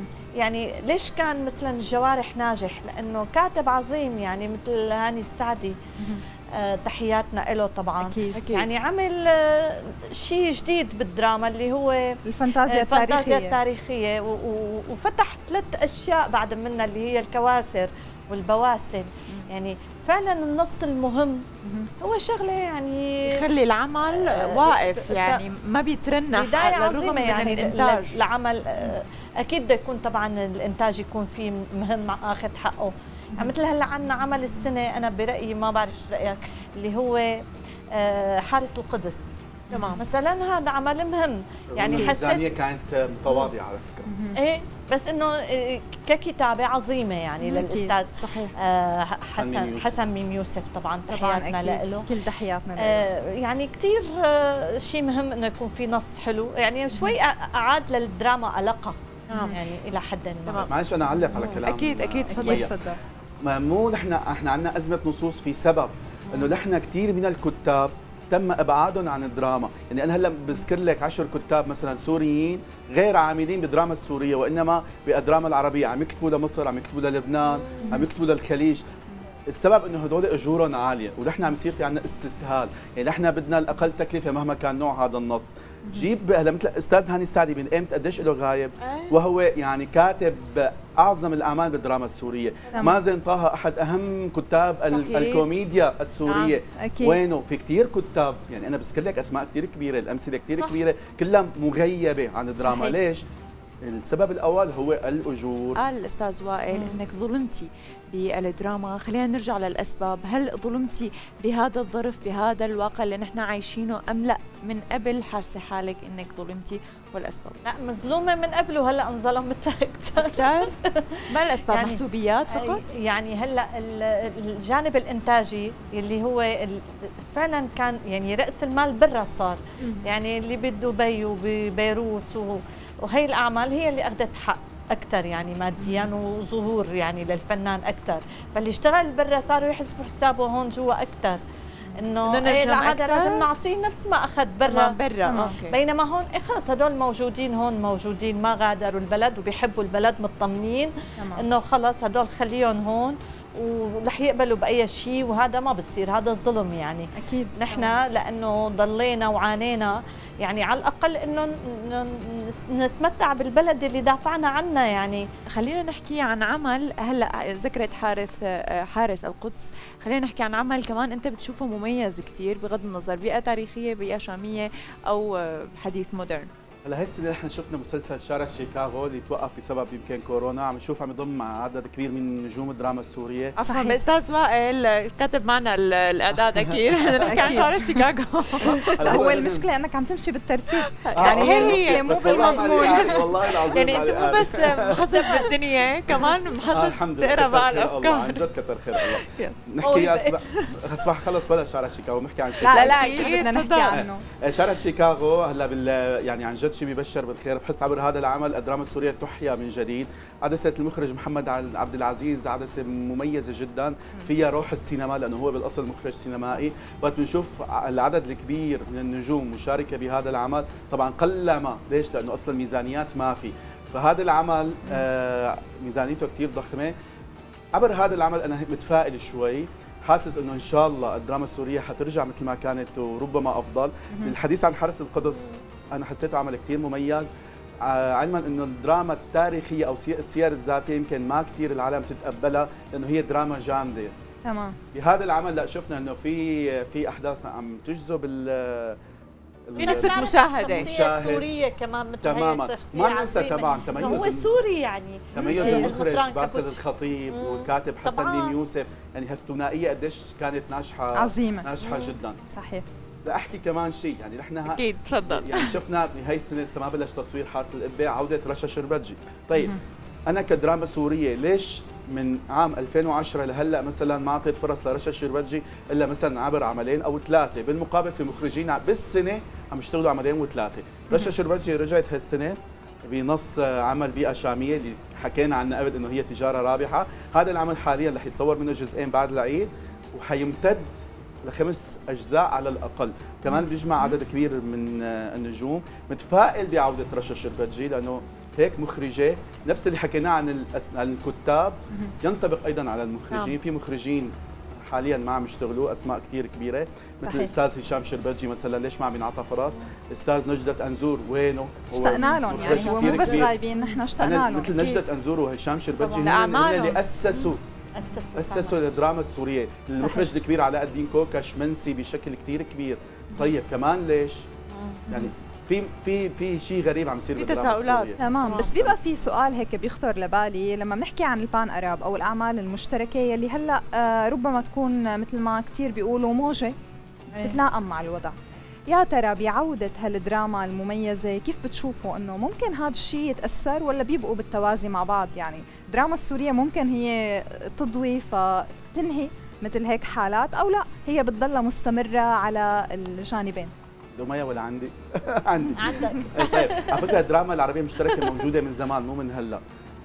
يعني ليش كان مثلا الجوارح ناجح؟ لأنه كاتب عظيم يعني مثل هاني السعدي، آه تحياتنا له طبعا. أكيد. أكيد. يعني عمل آه شيء جديد بالدراما اللي هو الفانتازيا التاريخية, الفانتازيا التاريخية وفتح ثلاث أشياء بعد منها اللي هي الكواسر والبواسل. يعني فعلا النص المهم هو شغله يعني يخلي العمل آه واقف، يعني ما بيترنح بداية عظيمة يعني الانتاج. العمل آه اكيد بده يكون طبعا الانتاج يكون فيه مهم اخذ حقه. يعني مثل هلا عندنا عمل السنه انا برايي ما بعرف شو رايك اللي هو آه حارس القدس. تمام. مثلا هذا عمل مهم يعني حسيت الميزانيه كانت متواضعه على فكره. ايه بس انه ككتابه عظيمه يعني للاستاذ صحيح آه حسن حسن ميم يوسف طبعا تحياتنا له كل تحياتنا له. آه يعني كثير آه شيء مهم انه يكون في نص حلو، يعني شوي اعاد للدراما ألقة يعني الى حد ما. معلش انا اعلق على كلام اكيد اكيد تفضل تفضل. مو نحن احنا عندنا ازمه نصوص في سبب انه نحن كثير من الكتاب تم ابعادهم عن الدراما. يعني انا هلا بذكر لك عشر كتاب مثلا سوريين غير عاملين بالدراما السوريه وانما بالدراما العربيه، عم يكتبوا لمصر، عم يكتبوا للبنان، عم يكتبوا للخليج. السبب انه هدول اجورهم عاليه ونحن عم يصير في عندنا استسهال. يعني نحن بدنا الاقل تكلفه مهما كان نوع هذا النص. جيب هلا مثل الاستاذ هاني السعدي من امتى قديش له غايب، وهو يعني كاتب اعظم الاعمال بالدراما السوريه. مازن طه احد اهم كتاب صحيح. الكوميديا السوريه. أكيد. وينه في كثير كتاب، يعني انا بذكر لك اسماء كثير كبيره، الامثله كثير كبيره كلها مغيبه عن الدراما. صحيح. ليش؟ السبب الاول هو الاجور. قال الاستاذ وائل انك ظلمتي بالدراما، خلينا نرجع للاسباب. هل ظلمتي بهذا الظرف بهذا الواقع اللي نحن عايشينه ام لا من قبل حاسه حالك انك ظلمتي؟ والاسباب؟ لا مظلومه من قبل وهلا انظلمت اكثر اكثر. ما الاسباب؟ يعني محسوبيات فقط؟ يعني هلا الجانب الانتاجي اللي هو فعلا كان يعني راس المال برا صار، يعني اللي بدبي وببيروت وهي الاعمال هي اللي اخذت حق اكثر يعني ماديا وظهور يعني للفنان اكثر، فاللي اشتغل برا صاروا يحسبوا حسابه هون جوا اكثر، انه ايه لا هذا لازم نعطيه نفس ما اخذ برا برا اوكي. بينما هون إيه خلص هدول موجودين هون موجودين ما غادروا البلد وبيحبوا البلد مطمنين انه خلص هدول خليهم هون ورح يقبلوا باي شيء، وهذا ما بصير، هذا ظلم يعني. اكيد نحن لانه ضلينا وعانينا يعني على الاقل انه نتمتع بالبلد اللي دافعنا عنها يعني. خلينا نحكي عن عمل، هلا ذكرت حارس حارس القدس، خلينا نحكي عن عمل كمان انت بتشوفه مميز كثير بغض النظر بيئه تاريخيه بيئه شاميه او حديث مودرن. هلا هي السنه نحن شفنا مسلسل شارع شيكاغو اللي توقف بسبب يمكن كورونا، عم نشوف عم يضم عدد كبير من نجوم الدراما السوريه. عفوا استاذ وائل كاتب معنا الاعداد اكيد نحكي عن شارع شيكاغو. هو المشكله انك عم تمشي بالترتيب يعني هي المشكله مو بالمضمون والله العظيم يعني انت مو بس محظوظ بالدنيا كمان محظوظ تقرا بقى الافكار. عن جد كتر خير الله. نحكي يا اسمح خلص بلا شارع شيكاغو نحكي عن شيكاغو. لا لا اكيد بدنا نحكي عنه. شارع شيكاغو هلا بال يعني عن جد شيء بيبشر بالخير، بحس عبر هذا العمل الدراما السوريه تحيا من جديد. عدسه المخرج محمد عبد العزيز عدسه مميزه جدا، فيها روح السينما لانه هو بالاصل مخرج سينمائي، وقت بنشوف العدد الكبير من النجوم مشاركه بهذا العمل طبعا قلما، ليش؟ لانه اصلا ميزانيات ما في، فهذا العمل آه ميزانيته كثير ضخمه. عبر هذا العمل انا متفائل شوي، حاسس انه ان شاء الله الدراما السوريه حترجع مثل ما كانت وربما افضل. الحديث عن حرس القدس انا حسيته عمل كثير مميز، علما انه الدراما التاريخيه او السير الذاتيه يمكن ما كثير العالم تتقبلها لانه هي دراما جامده. تمام. بهذا العمل لا شفنا انه في في احداث عم تجذب ال في نسبة مشاهدة الشخصية السورية كمان مثل تماما ما ننسى طبعا تميز هو سوري يعني تميز المخرج باسل الخطيب والكاتب حسن ميم يوسف، يعني هالثنائية قديش كانت ناجحة عظيمة ناجحة جدا. صحيح. بدي احكي كمان شيء، يعني نحن اكيد تفضل. يعني شفنا بهي السنة لسه ما بلش تصوير حارة القبة عودة رشا شربتجي. طيب انا كدراما سورية ليش من عام ألفين وعشرة لهلا مثلا ما اعطيت فرص لرشا شربتجي الا مثلا عبر عملين او ثلاثه، بالمقابل في مخرجين بالسنه عم يشتغلوا عملين وثلاثه. رشا شربتجي رجعت هالسنه بنص عمل بيئه شاميه اللي حكينا عنها قبل انه هي تجاره رابحه، هذا العمل حاليا رح يتصور منه جزئين بعد العيد وحيمتد لخمس اجزاء على الاقل، كمان بيجمع عدد كبير من النجوم. متفائل بعوده رشا شربتجي لانه هيك مخرجه نفس اللي حكيناه عن الكتاب ينطبق ايضا على المخرجين. في مخرجين حاليا ما عم يشتغلوا اسماء كثير كبيره مثل الاستاذ هشام شربتجي مثلا، ليش ما عم ينعطى فرص؟ الاستاذ نجدة انزور وينه؟ اشتقنا لهم يعني، هو مو بس غايبين، نحن اشتقنا لهم مثل نجدة انزور وهشام شربتجي هم اللي اسسوا اسسوا اسسوا الدراما السوريه. المخرج الكبير علاء الدين كوكش منسي بشكل كثير كبير. طيب كمان ليش؟ يعني في في في شيء غريب عم يصير بالدراما السوريه. تمام. بس بيبقى في سؤال هيك بيخطر لبالي لما بنحكي عن البان اراب او الاعمال المشتركه يلي هلا آه ربما تكون مثل ما كثير بيقولوا موجه تتلائم مع الوضع. يا ترى بعوده هالدراما المميزه كيف بتشوفوا انه ممكن هذا الشيء يتاثر ولا بيبقوا بالتوازي مع بعض؟ يعني الدراما السوريه ممكن هي تضوي فتنهي مثل هيك حالات او لا هي بتضلها مستمره على الجانبين؟ دمية ولا عندي؟ عندي. عندك. طيب على فكره الدراما العربيه المشتركه موجوده من زمان مو من هلا،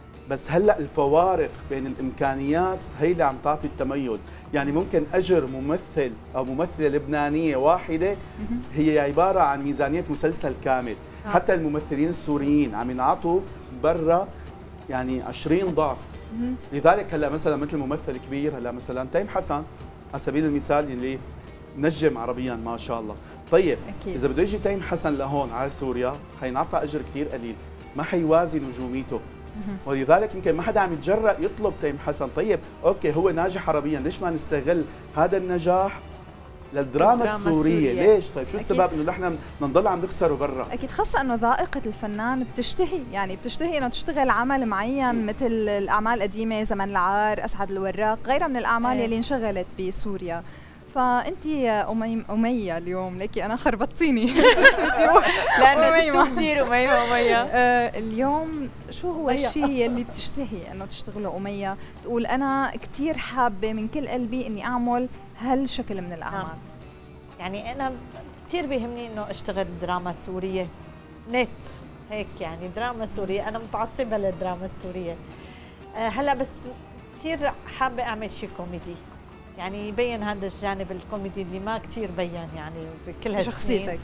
بس هلا الفوارق بين الامكانيات هي اللي عم تعطي التميز. يعني ممكن اجر ممثل او ممثله لبنانيه واحده هي عباره عن ميزانيه مسلسل كامل. حتى الممثلين السوريين عم ينعطوا برا يعني عشرين ضعف. لذلك هلا مثلا مثل ممثل كبير هلا مثلا تيم حسن على سبيل المثال اللي نجم عربيا ما شاء الله. طيب أكيد. اذا بده يجي تيم حسن لهون على سوريا حينعطى اجر كثير قليل، ما حيوازي نجوميته. ولذلك يمكن ما حدا عم يتجرأ يطلب تيم حسن. طيب اوكي هو ناجح عربيا، ليش ما نستغل هذا النجاح للدراما الدراما السوريه. السورية. ليش طيب شو أكيد. السبب انه نحن بدنا نضل عم نكسره برا؟ اكيد خاصه انه ذائقه الفنان بتشتهي، يعني بتشتهي انه تشتغل عمل معين مثل الاعمال القديمه زمن العار، اسعد الوراق، غيرها من الاعمال أيه. يلي انشغلت بسوريا. فانت يا أمي اميه اليوم ليكي انا خربطتيني لانه أميمة. شفتوا كثير اميمه اميه. آه اليوم شو هو أمية. الشيء يلي بتشتهي انه تشتغله اميه، تقول انا كثير حابه من كل قلبي اني اعمل هالشكل من الاعمال؟ يعني انا كثير بيهمني انه اشتغل دراما سوريه نت هيك، يعني دراما سوريه، انا متعصبه للدراما السوريه. أه هلا بس كثير حابه اعمل شيء كوميدي، يعني يبين هذا الجانب الكوميدي اللي ما كثير بين يعني بكل هالسنين. شخصيتك.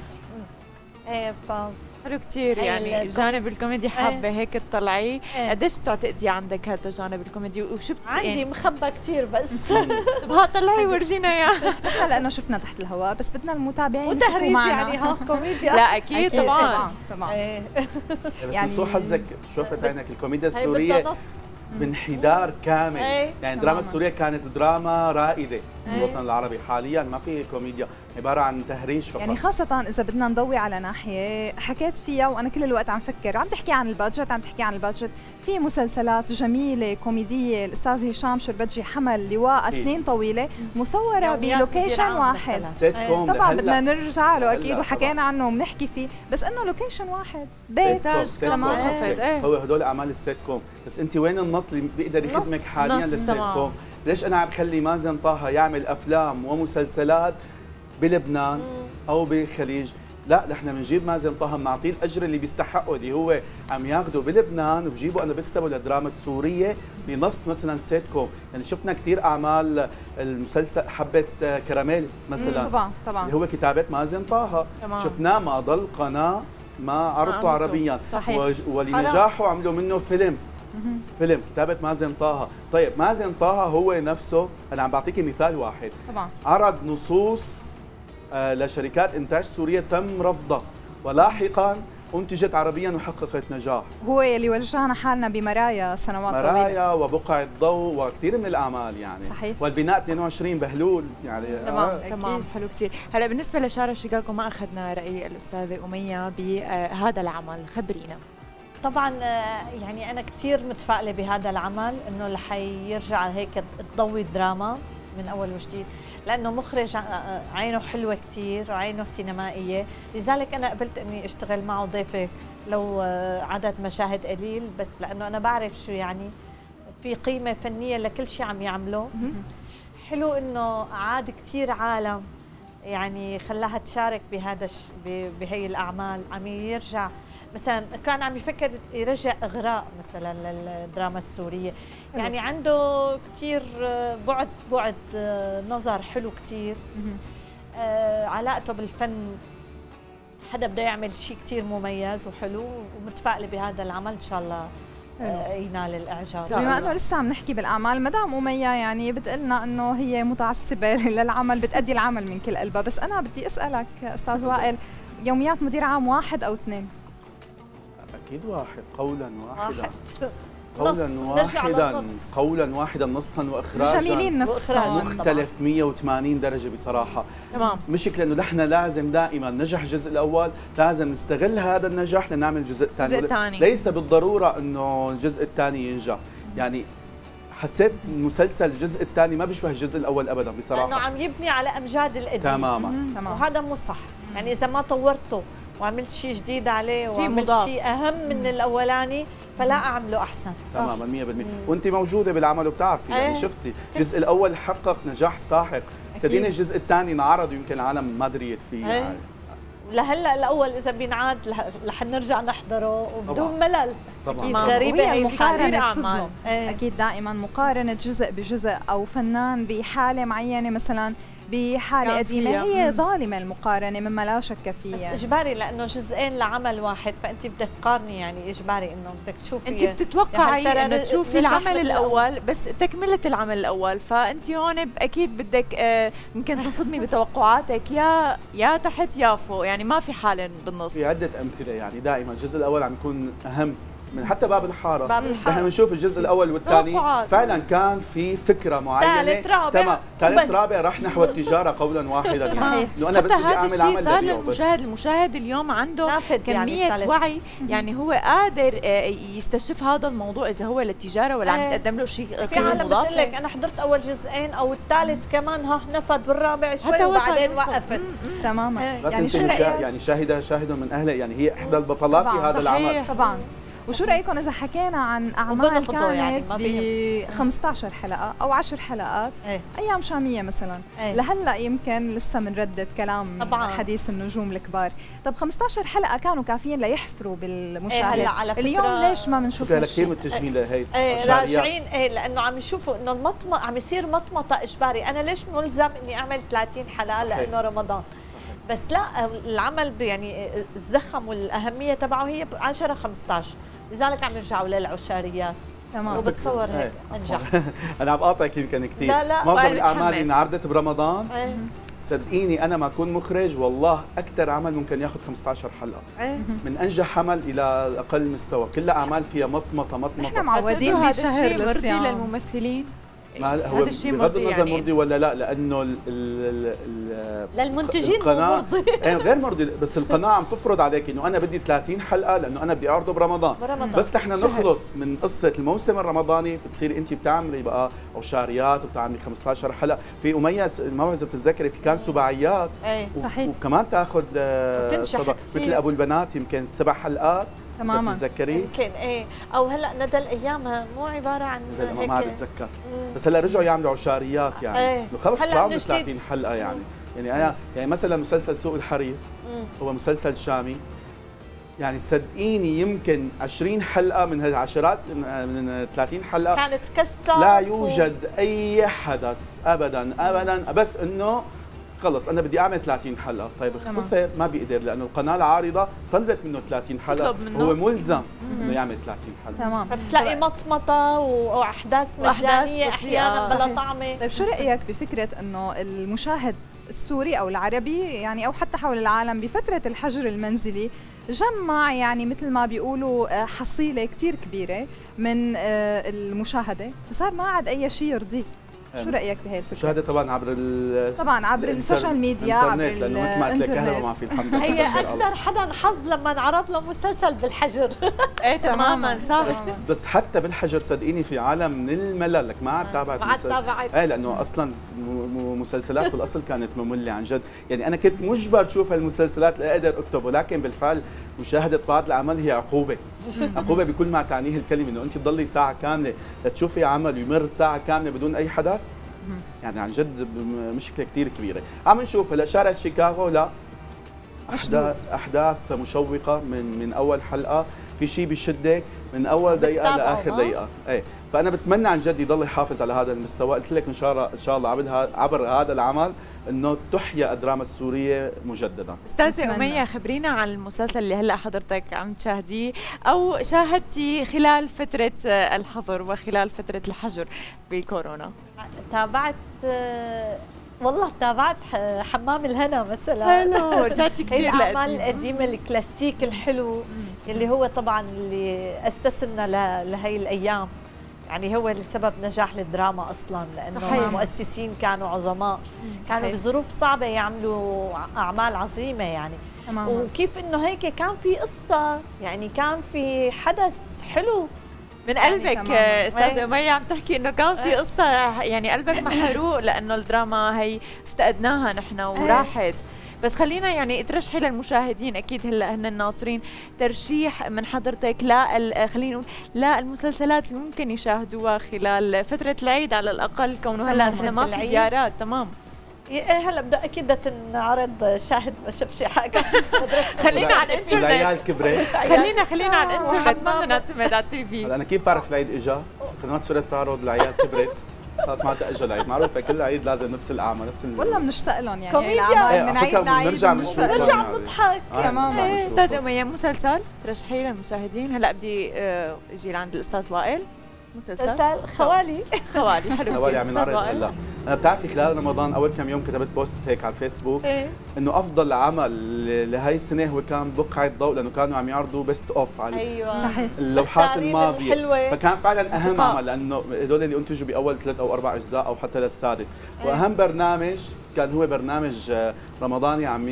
ايه ف حلو كثير، هي يعني الكوم- الجانب الكوميدي حابه هيك تطلعيه. إيه. قديش بتعتقدي عندك هذا الجانب الكوميدي وشو بت- عندي يعني مخبى كثير بس طب ها طلعي ورجينا اياه. نحن لانه شفنا تحت الهواء، بس بدنا المتابعين يشوفوا وتهريج معنا. يعني ها كوميديا. لا اكيد طبعا. طبعا طبعا. ايه بس يعني- من سوء حظك شوفت عينك الكوميديا هي السوريه بدها نص. بانحدار كامل. أي. يعني الدراما تماماً. السوريه كانت دراما رائده في أي. الوطن العربي، حاليا ما في كوميديا، عباره عن تهريج فقط. يعني خاصة إذا بدنا نضوي على ناحية حكيت فيها وأنا كل الوقت عم فكر، عم تحكي عن البادجت، عم تحكي عن البادجت في مسلسلات جميلة كوميدية، الأستاذ هشام شربتجي حمل لواء إيه. سنين طويلة مصورة يوميات بلوكيشن مدير عام واحد. مثلاً. سيت أي. كوم طبعا لهلا. بدنا نرجع له أكيد هلا وحكينا طبعاً. عنه وبنحكي فيه، بس إنه لوكيشن واحد بيت. سيت كوم، تاج سيت تمام. كوم. خفت، إيه. هو هدول اعمال السيت كوم، بس انت وين النص اللي بيقدر يخدمك نص- حاليا نص للسيت تمام. كوم؟ ليش انا عم بخلي مازن طه يعمل افلام ومسلسلات بلبنان او بالخليج؟ لا نحن بنجيب مازن طه بنعطيه الاجر اللي بيستحقه، اللي هو عم ياخده بلبنان وبجيبه انا بكسبه للدراما السوريه بنص مثلا سيت كوم. يعني شفنا كثير اعمال المسلسل حبه كراميل مثلا طبعا طبعا. اللي هو كتابه مازن طه، تمام. شفناه ما ضل قناه ما عرضته عرضته. عربيا. صحيح. و- ولنجاحه عملوا منه فيلم. فيلم كتابة مازن طه. طيب مازن طه هو نفسه، أنا عم بعطيكي مثال واحد، طبعا عرض نصوص آه لشركات إنتاج سورية تم رفضها، ولاحقا أنتجت عربيا وحققت نجاح. هو يلي وجهنا حالنا بمرايا سنوات طويلة. مرايا وبقع الضوء وكثير من الأعمال يعني. صحيح. والبناء اثنين وعشرين بهلول يعني. تمام آه. تمام حلو كثير. هلا بالنسبه لشارع شيكاغو ما اخذنا راي الاستاذه اميه بهذا العمل، خبرينا. طبعا آه، يعني انا كثير متفائله بهذا العمل انه رح يرجع هيك تضوي الدراما من اول وجديد، لانه مخرج آه، عينه حلوه كثير وعينه سينمائيه، لذلك انا قبلت اني اشتغل معه ضيفه لو آه، عدد مشاهد قليل، بس لانه انا بعرف شو يعني في قيمه فنيه لكل شيء عم يعمله. حلو انه عاد كثير عالم يعني خلاها تشارك بهذا الش... ب- بهي الاعمال، عم يرجع مثلا كان عم يفكر يرجع اغراء مثلا للدراما السوريه، يعني عنده كثير بعد بعد نظر حلو كثير. آه علاقته بالفن، حدا بده يعمل شيء كثير مميز وحلو، ومتفائله بهذا العمل ان شاء الله آه ينال الاعجاب. شاء بما الله. انه لسه عم نحكي بالاعمال، مدام اميه يعني بتقلنا انه هي متعصبه للعمل، بتأدي العمل من كل قلبها، بس انا بدي اسالك استاذ وائل، يوميات مدير عام واحد او اثنين؟ أكيد واحد، قولا واحدا. واحد قولا نص، نرجع واحدا، للنص. قولا واحدا نصا واخراجا. جميلين نفسهم. وإخراجاً. مختلف مية وثمانين درجه بصراحه. تمام. مشكلة انه نحن لازم دائما نجح الجزء الاول، لازم نستغل هذا النجاح لنعمل الجزء الثاني. الجزء الثاني. ليس بالضروره انه الجزء الثاني ينجح، يعني حسيت المسلسل الجزء الثاني ما بيشبه الجزء الاول ابدا لانه بصراحه. عم يبني على امجاد القديم. تماما. تمام. وهذا مو صح، يعني اذا ما طورته وعملت شيء جديد عليه شيء وعملت مضاف. شيء اهم من الاولاني فلا اعمله احسن. تماما مية بالمية. وانت موجوده بالعمل وبتعرفي يعني ايه. شفتي الجزء الاول حقق نجاح ساحق، صدقيني الجزء الثاني انعرض ويمكن العالم ما دريت فيه ايه. يعني. لهلا الاول اذا بينعاد رح- رح نرجع نحضره وبدون طبعاً. ملل. طبعا أكيد. غريبة وهي هي المقارنة كثير بتظلم. أعمال. ايه. أكيد دائما مقارنة جزء بجزء أو فنان بحالة معينة مثلا بحالة كان قديمة، فيها. هي مم. ظالمة المقارنة مما لا شك بس فيه. اجباري لانه جزئين لعمل واحد، فانت بدك تقارني، يعني اجباري انه بدك تشوفي. انت يا هل بتتوقعي ترى انه ن- تشوفي نجح العمل مثل الاول بس تكمله العمل الاول، فانت هون اكيد بدك آه، يمكن تصدمي بتوقعاتك يا يا تحت يا فوق، يعني ما في حال بالنص. في عده امثله، يعني دائما الجزء الاول عم يكون اهم من حتى باب الحاره باب الحارة. نحن بنشوف الجزء الاول والثاني توقعات. فعلا كان في فكره معينه. ثالث رابع تمام، ثالث وبس. رابع رح نحو التجاره قولا واحدا يعني. صحيح. انه انا بس حتى بدي هذا اعمل الشيء عمل صار لبيعه بس. للمشاهد، المشاهد اليوم عنده نافذ يعني كمية الثالث. وعي، يعني هو قادر آه، يستشف هذا الموضوع اذا هو للتجاره ولا عم إيه. تقدم له شيء في قيمة عالم بتقول لك مضافة. انا حضرت اول جزئين او الثالث كمان ها نفذ بالرابع شوي حتى وصل وبعدين يوصل. وقفت. تماما. إيه. لا يعني شو تنسي المشا- رايك؟ يعني شاهده شاهد من اهله، يعني هي احدى البطلات في طبعاً، هذا صحيح. العمل. طبعا. وشو رايكم اذا حكينا عن اعمال وبنقطه يعني كانت ما ب بيهم. خمسة عشر حلقه او عشر حلقات ايه ايام شاميه مثلا؟ ايه لهلا يمكن لسه بنردد كلام طبعاً. حديث النجوم الكبار. طب خمسة عشر حلقه كانوا كافيين ليحفروا بالمشاهد. هلا على فكرة اليوم ليش ما بنشوف شكرا كثير هالشيء؟ متجهين لهي ايه عشاريات. راجعين ايه لانه عم يشوفوا انه المطمط عم يصير مطمطه اجباري. انا ليش ملزم اني اعمل ثلاثين حلقه لانه رمضان؟ بس لا العمل ب- يعني الزخم والاهميه تبعه هي عشرة خمسطعش، لذلك عم يرجعوا للعشاريات. تمام. وبتصور هيك إيه، انجح. انا عم بقاطعك يمكن كثير. لا، لا، معظم وأنا الاعمال متحمس. اللي انعرضت برمضان ايه صدقيني انا ما اكون مخرج والله اكثر عمل ممكن ياخذ خمسة عشر حلقه، ايه من انجح عمل الى اقل مستوى، كلها اعمال فيها مطمطه نحن مطمطه. معودين هذا بشهر الشيء مرضي الصيام. للممثلين. ما هو هذا الشيء بغض مرضي النظر يعني. مرضي ولا لا، لانه ال ال ال للمنتجين مو القناة مرضي. ايه غير مرضي، بس القناه عم تفرض عليك انه انا بدي ثلاثين حلقه لانه انا بدي اعرضه برمضان. برمضان. بس نحن نخلص من قصه الموسم الرمضاني بتصير انت بتعملي بقى عشاريات وبتعملي خمسة عشر حلقه. في امية ما اذا بتتذكري في كان سباعيات ايه و- صحيح. وكمان تاخذ آه، وتنشح صدى. كتير. مثل ابو البنات يمكن سبع حلقات تماما. تتذكري. يمكن ايه او هلا ندى الايام مو عباره عن لا، ما هيك. ما عاد بتذكر، مم. بس هلا رجعوا يعملوا عشاريات يعني. ايه. إنه خلص هلا طلعوا من من جديد. ثلاثين حلقه يعني. يعني انا يعني مثلا مسلسل سوق الحرير مم. هو مسلسل شامي، يعني صدقيني يمكن عشرين حلقه من هالعشرات من ثلاثين حلقه كانت تكسر لا يوجد اي حدث ابدا ابدا، بس انه خلص انا بدي اعمل ثلاثين حلقه. طيب تمام. القصه ما بيقدر لانه القناه العارضه طلبت منه ثلاثين حلقه، تطلب منه. هو ملزم انه يعمل ثلاثين حلقه. تمام. فبتلاقي مطمطه واحداث وأحداث مجانيه بطيئة. احيانا بلا صحيح. طعمه. طيب شو رأيك بفكرة انه المشاهد السوري او العربي يعني او حتى حول العالم بفترة الحجر المنزلي جمع يعني مثل ما بيقولوا آه، حصيلة كتير كبيرة من آه، المشاهدة، فصار ما عاد اي شيء يرضيه. شو رأيك بهي الفكرة؟ مشاهده طبعا عبر ال طبعا عبر السوشيال ميديا، عبر الانترنت، لانه مثل ما قلت لك كهرباء ما الانترنت. في الحمد لله. هي اكثر حدا حظ لما انعرض له مسلسل بالحجر. ايه تماما صح. بس بس حتى بالحجر صدقيني في عالم من الملل لك ما عاد تابعت ما عاد مسلسل. تابعت. ايه لانه اصلا م- م- مسلسلات بالاصل كانت ممله عن جد، يعني انا كنت مجبر اشوف المسلسلات لاقدر اكتب، ولكن بالفعل مشاهده بعض الاعمال هي عقوبه. عقوبه بكل ما تعنيه الكلمه، انه انت تضلي ساعه كامله لتشوفي عمل يمر ساعه كامله بدون اي حدث، يعني عن جد ب- مشكله كثير كبيره. عم نشوف هلا شارع شيكاغو لا احداث احداث مشوقه من من اول حلقه، في شيء بشدك من اول دقيقه بتتابعه، لاخر ها؟ دقيقه. ايه فانا بتمنى عن جد يضل يحافظ على هذا المستوى. قلت لك ان شاء الله ان شاء الله عبر ه- عبر هذا العمل انه تحيا الدراما السوريه مجددا. استاذة أتمنى. أمية خبرينا عن المسلسل اللي هلا حضرتك عم تشاهديه او شاهدتي خلال فترة آه، الحظر وخلال فترة الحجر بكورونا. تابعت آه، والله تابعت ح- حمام الهنا مثلا. حلو رجعتي هي كثير الاعمال لقديم. القديمه الكلاسيك الحلو اللي هو طبعا اللي اسسنا ل- لهي الايام، يعني هو اللي سبب نجاح الدراما اصلا، لانه صحيح. المؤسسين كانوا عظماء، كانوا صحيح. بظروف صعبه يعملوا اعمال عظيمه يعني. تماما. وكيف انه هيك كان في قصه، يعني كان في حدث حلو. من يعني قلبك تماماً. آه، استاذة إيه. أمية عم تحكي انه كان في إيه. قصة، يعني قلبك محروق لانه الدراما هي افتقدناها نحن وراحت. بس خلينا يعني ترشحي للمشاهدين، اكيد هلا هن الناطرين ترشيح من حضرتك لا ال- خلينا نقول لا المسلسلات اللي ممكن يشاهدوها خلال فترة العيد على الاقل، كونه هلا فترة نحن ما في العيد. زيارات. تمام ايه هلا بدها اكيد بدها تنعرض شاهد ما شافش حاجه. خلينا على الانترنت. العيال كبرت. خلينا خلينا على الانترنت، ما وحمام. بدنا نعتمد على التي في. هلا انا كيف بعرف العيد اجى؟ قنوات صرت تعرض العيال كبرت، خلص ما اجى العيد، معروفه كل عيد لازم نفس الاعمال نفس ال... والله بنشتاق لهم يعني هي كوميديا. الاعمال من إيه، عيد على فكرة لعيد بنرجع بنشتاق بنشوفهم. لهم. نرجع بنضحك. آه، تماماً. بنرجع بنشوفهم. استاذة أمية مسلسل ترشحي للمشاهدين. هلا بدي آه، اجي لعند الاستاذ وائل. مسلسل مسلسل خوالي. خوالي حلو خوالي كتير. عم أستاذ نعرض وائل. هلا انا بتعرفي خلال رمضان اول كم يوم كتبت بوست هيك على الفيسبوك إيه؟ انه افضل عمل لهي السنه هو كان بقعه ضوء، لانه كانوا عم يعرضوا بيست اوف على ايوه صحيح اللوحات التعريض الماضيه الحلوة. فكان فعلا اهم انتقاء. عمل، لانه هدول اللي انتجوا باول ثلاث او اربع اجزاء او حتى للسادس. إيه. واهم برنامج كان هو برنامج آه، رمضاني عم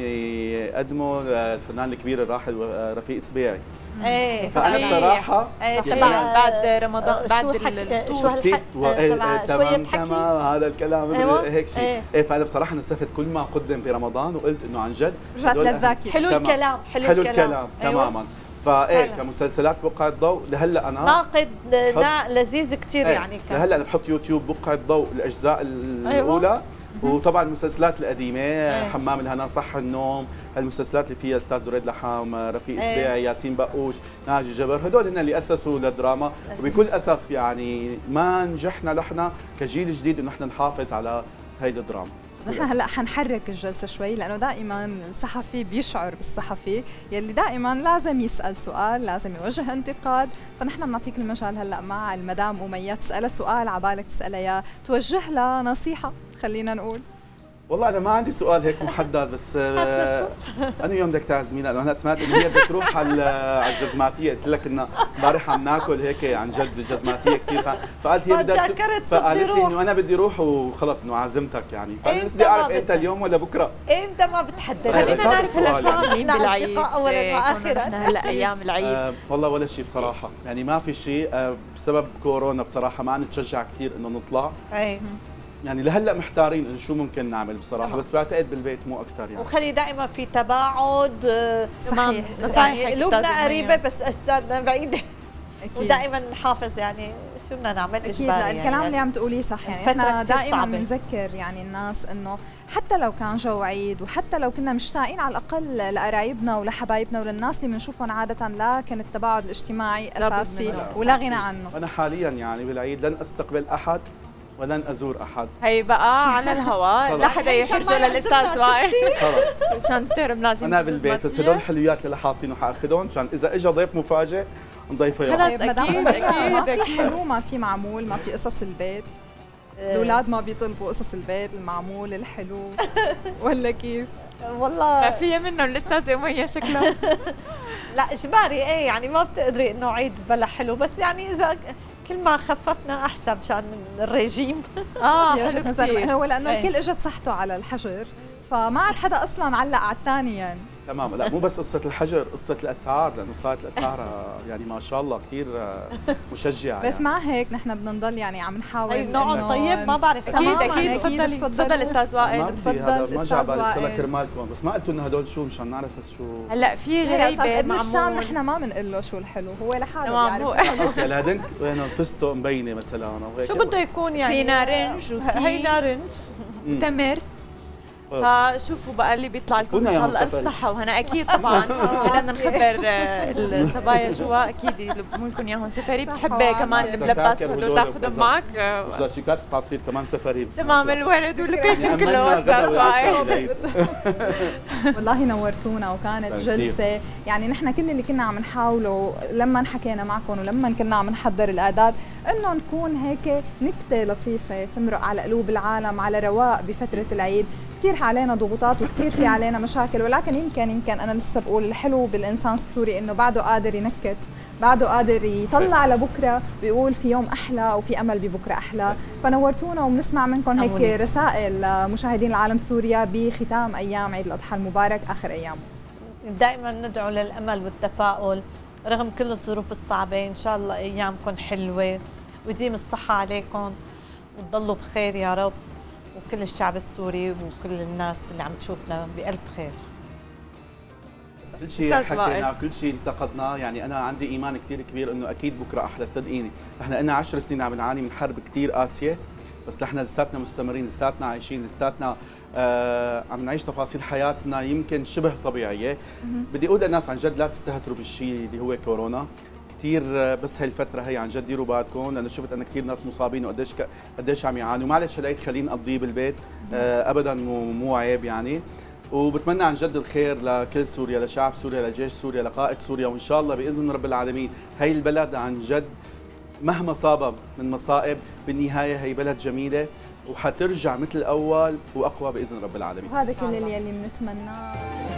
يقدمه الفنان الكبير الراحل آه، رفيق سبيعي. ايه فانا صحيح. بصراحه إيه، تبع تبع بعد رمضان بعد شو حك... شو الطول. نسيت هالحق تبع شوية تمام حكي. تمام هذا الكلام أيوة. هيك شيء. إيه. ايه فانا بصراحه نسفت كل ما قدم برمضان وقلت انه عن جد رجعت هدول للذاكره. حلو تمام. الكلام حلو, حلو الكلام, الكلام أيوة. تماما. فايه فعلا. كمسلسلات بقعه ضوء لهلا انا ناقد نا- لذيذ كثير إيه، يعني كان. لهلا انا بحط يوتيوب بقعه ضوء الاجزاء الاولى. وطبعا المسلسلات القديمه أيه. حمام الهنا، صح النوم، المسلسلات اللي فيها استاذ زريد لحام، رفيق أيه. سبيعي، ياسين بقوش، ناجي جبر، هدول هن اللي اسسوا للدراما. وبكل اسف يعني ما نجحنا نحن كجيل جديد انه نحن نحافظ على هيدي الدراما. نحن هلا حنحرك الجلسه شوي، لانه دائما الصحفي بيشعر بالصحفي يلي دائما لازم يسال سؤال، لازم يوجه انتقاد. فنحن بنعطيك المجال هلا مع المدام أمية تسالها سؤال عبالك تسالها اياه، توجه لها نصيحه خلينا نقول. والله انا ما عندي سؤال هيك محدد، بس آه، انا يوم بدك تعزمينا، لانه انا سمعت انه هي بدك تروح على على الجزماتيه، قلت لك انه امبارح عم ناكل هيك عن جد الجزماتيه كثير، فقالت هي بدك فتذكرت صرت فقالت لي روح. انه انا بدي اروح وخلص انه عازمتك يعني. فانا إمتى بدي ما اعرف بدك؟ انت اليوم ولا بكره؟ امتى ما بتحدد؟ خلينا خلينا نعرف هلا السؤال شو يعني. عاملين نحن بالعيد. أصدقاء أولاً إيه، وآخراً. نحن هلا ايام العيد. آه والله ولا شيء بصراحه، يعني ما في شيء. آه بسبب كورونا بصراحه ما عم نتشجع كثير انه نطلع، اي يعني لهلا محتارين انه شو ممكن نعمل بصراحه. تمام. بس بعتقد بالبيت مو اكثر يعني. وخلي دائما في تباعد. آه، صحيح. نصايحك يعني أستاذة قلوبنا أمية. قريبه بس اجسادنا بعيده. اكيد ودائما نحافظ، يعني شو بدنا نعمل اكيد. اجباري لا، الكلام يعني. اللي عم تقوليه صح، يعني الفترة احنا كتير دائما صعبة. بنذكر يعني الناس انه حتى لو كان جو عيد، وحتى لو كنا مشتاقين على الاقل لقرايبنا ولحبايبنا وللناس اللي بنشوفهم عاده، لكن التباعد الاجتماعي لابد اساسي منه. ولا غنى عنه. انا حاليا يعني بالعيد لن استقبل احد ولن ازور احد. هي بقى على الهواء، خلص. لا حدا يحرجه للاستاذ وائل خلص مشان ترم لازم انا بالبيت، بس هدول الحلويات اللي حاطينه حاخذهم مشان اذا اجى ضيف مفاجئ نضيفه خلص. اياه. طيب مدام أكيد، أمية، أكيد، ما في أكيد. حلو، ما في معمول، ما في قصص البيت. الاولاد ما بيطلبوا قصص البيت، المعمول الحلو ولا كيف؟ والله فيها منه الاستاذه اميه شكلها. لا اجباري ايه، يعني ما بتقدري انه عيد بلا حلو، بس يعني اذا كل ما خففنا احسن مشان الرجيم. اه يا حلو وجهة نظر، كثير. هو لانه إيه. الكل اجت صحته على الحجر، فما عاد حدا اصلا علق على الثاني يعني. تمام. لا مو بس قصه الحجر، قصه الاسعار، لانه صارت الاسعار آه، يعني ما شاء الله كثير آه، مشجعه بس يعني. مع هيك نحن بدنا نضل يعني عم نحاول هي نوع إنه طيب ما بعرف. اكيد تماماً، اكيد أكيد، تفضلي تفضلوا. تفضل استاذ ما وائل. بدي تفضل هذا، ما جا أستاذ بالي صار وائل. كرمالكم، بس ما قلتوا انه هدول شو مشان نعرف بس شو. هلا في هي أساس غريبه ابن الشام معمول. نحن ما بنقول له شو الحلو، هو لحاله تمام، هو- بيعرف. اوكي الهدنك وين الفستق مبينه مثلا او هيك. شو بده يكون يعني؟ في نارنج وتي. هي نارنج. مم. تمر. آه. فشوفوا بقى اللي بيطلع لكم قلنا ان يا شاء الله الف مصطفى. صحه وهنا. اكيد طبعا بدنا نخبر آه، الصبايا جوا اكيد يلبموا لكم اياهم سفري. صح، بتحبي وعلا. كمان الملبس سكاكر وهدول وهدول تاخذهم وكذا. معك. آه، مش لشيكات تعصير كمان سفري. تمام الورد واللوكيشن يعني كله عملنا استاذ غدا وائل. والعشاء. والله نورتونا وكانت كتير. جلسه، يعني نحن كل اللي كنا عم نحاوله لما حكينا معكم ولما كنا عم نحضر الاعداد انه نكون هيك نكته لطيفه تمرق على قلوب العالم على رواق بفتره العيد. كثير علينا ضغوطات وكثير في علينا مشاكل، ولكن يمكن يمكن انا لسه بقول الحلو بالانسان السوري انه بعده قادر ينكت، بعده قادر يطلع لبكره ويقول في يوم احلى وفي امل ببكره احلى. فنورتونا وبنسمع منكم هيك رسائل لمشاهدين العالم سوريا بختام ايام عيد الاضحى المبارك، اخر ايامه. دائما ندعو للامل والتفاؤل رغم كل الظروف الصعبه. ان شاء الله ايامكم حلوه ويديم الصحه عليكم وتضلوا بخير يا رب، وكل الشعب السوري وكل الناس اللي عم تشوفنا بألف خير. كل شيء أستاذ وائل. حكيناه، كل شيء انتقدناه، يعني انا عندي ايمان كثير كبير انه اكيد بكره احلى. صدقيني احنا لنا عشر سنين عم نعاني من حرب كثير قاسيه، بس نحن لساتنا مستمرين، لساتنا عايشين، لساتنا آه عم نعيش تفاصيل حياتنا يمكن شبه طبيعيه. بدي اقول للناس عن جد لا تستهتروا بالشيء اللي هو كورونا كثير، آه بس هي الفتره هي عن جد ديروا بالكم، لانه شفت انا كثير ناس مصابين وقديش ك... قديش عم يعانوا. معلش هالعيد خلينا نقضيه بالبيت، آه ابدا مو مو عيب يعني. وبتمنى عن جد الخير لكل سوريا، لشعب سوريا، لجيش سوريا، لقائد سوريا، وان شاء الله باذن رب العالمين هي البلد عن جد مهما صابها من مصائب بالنهايه هي بلد جميله وحترجع مثل الاول واقوى باذن رب العالمين. وهذا كل اللي بنتمناه.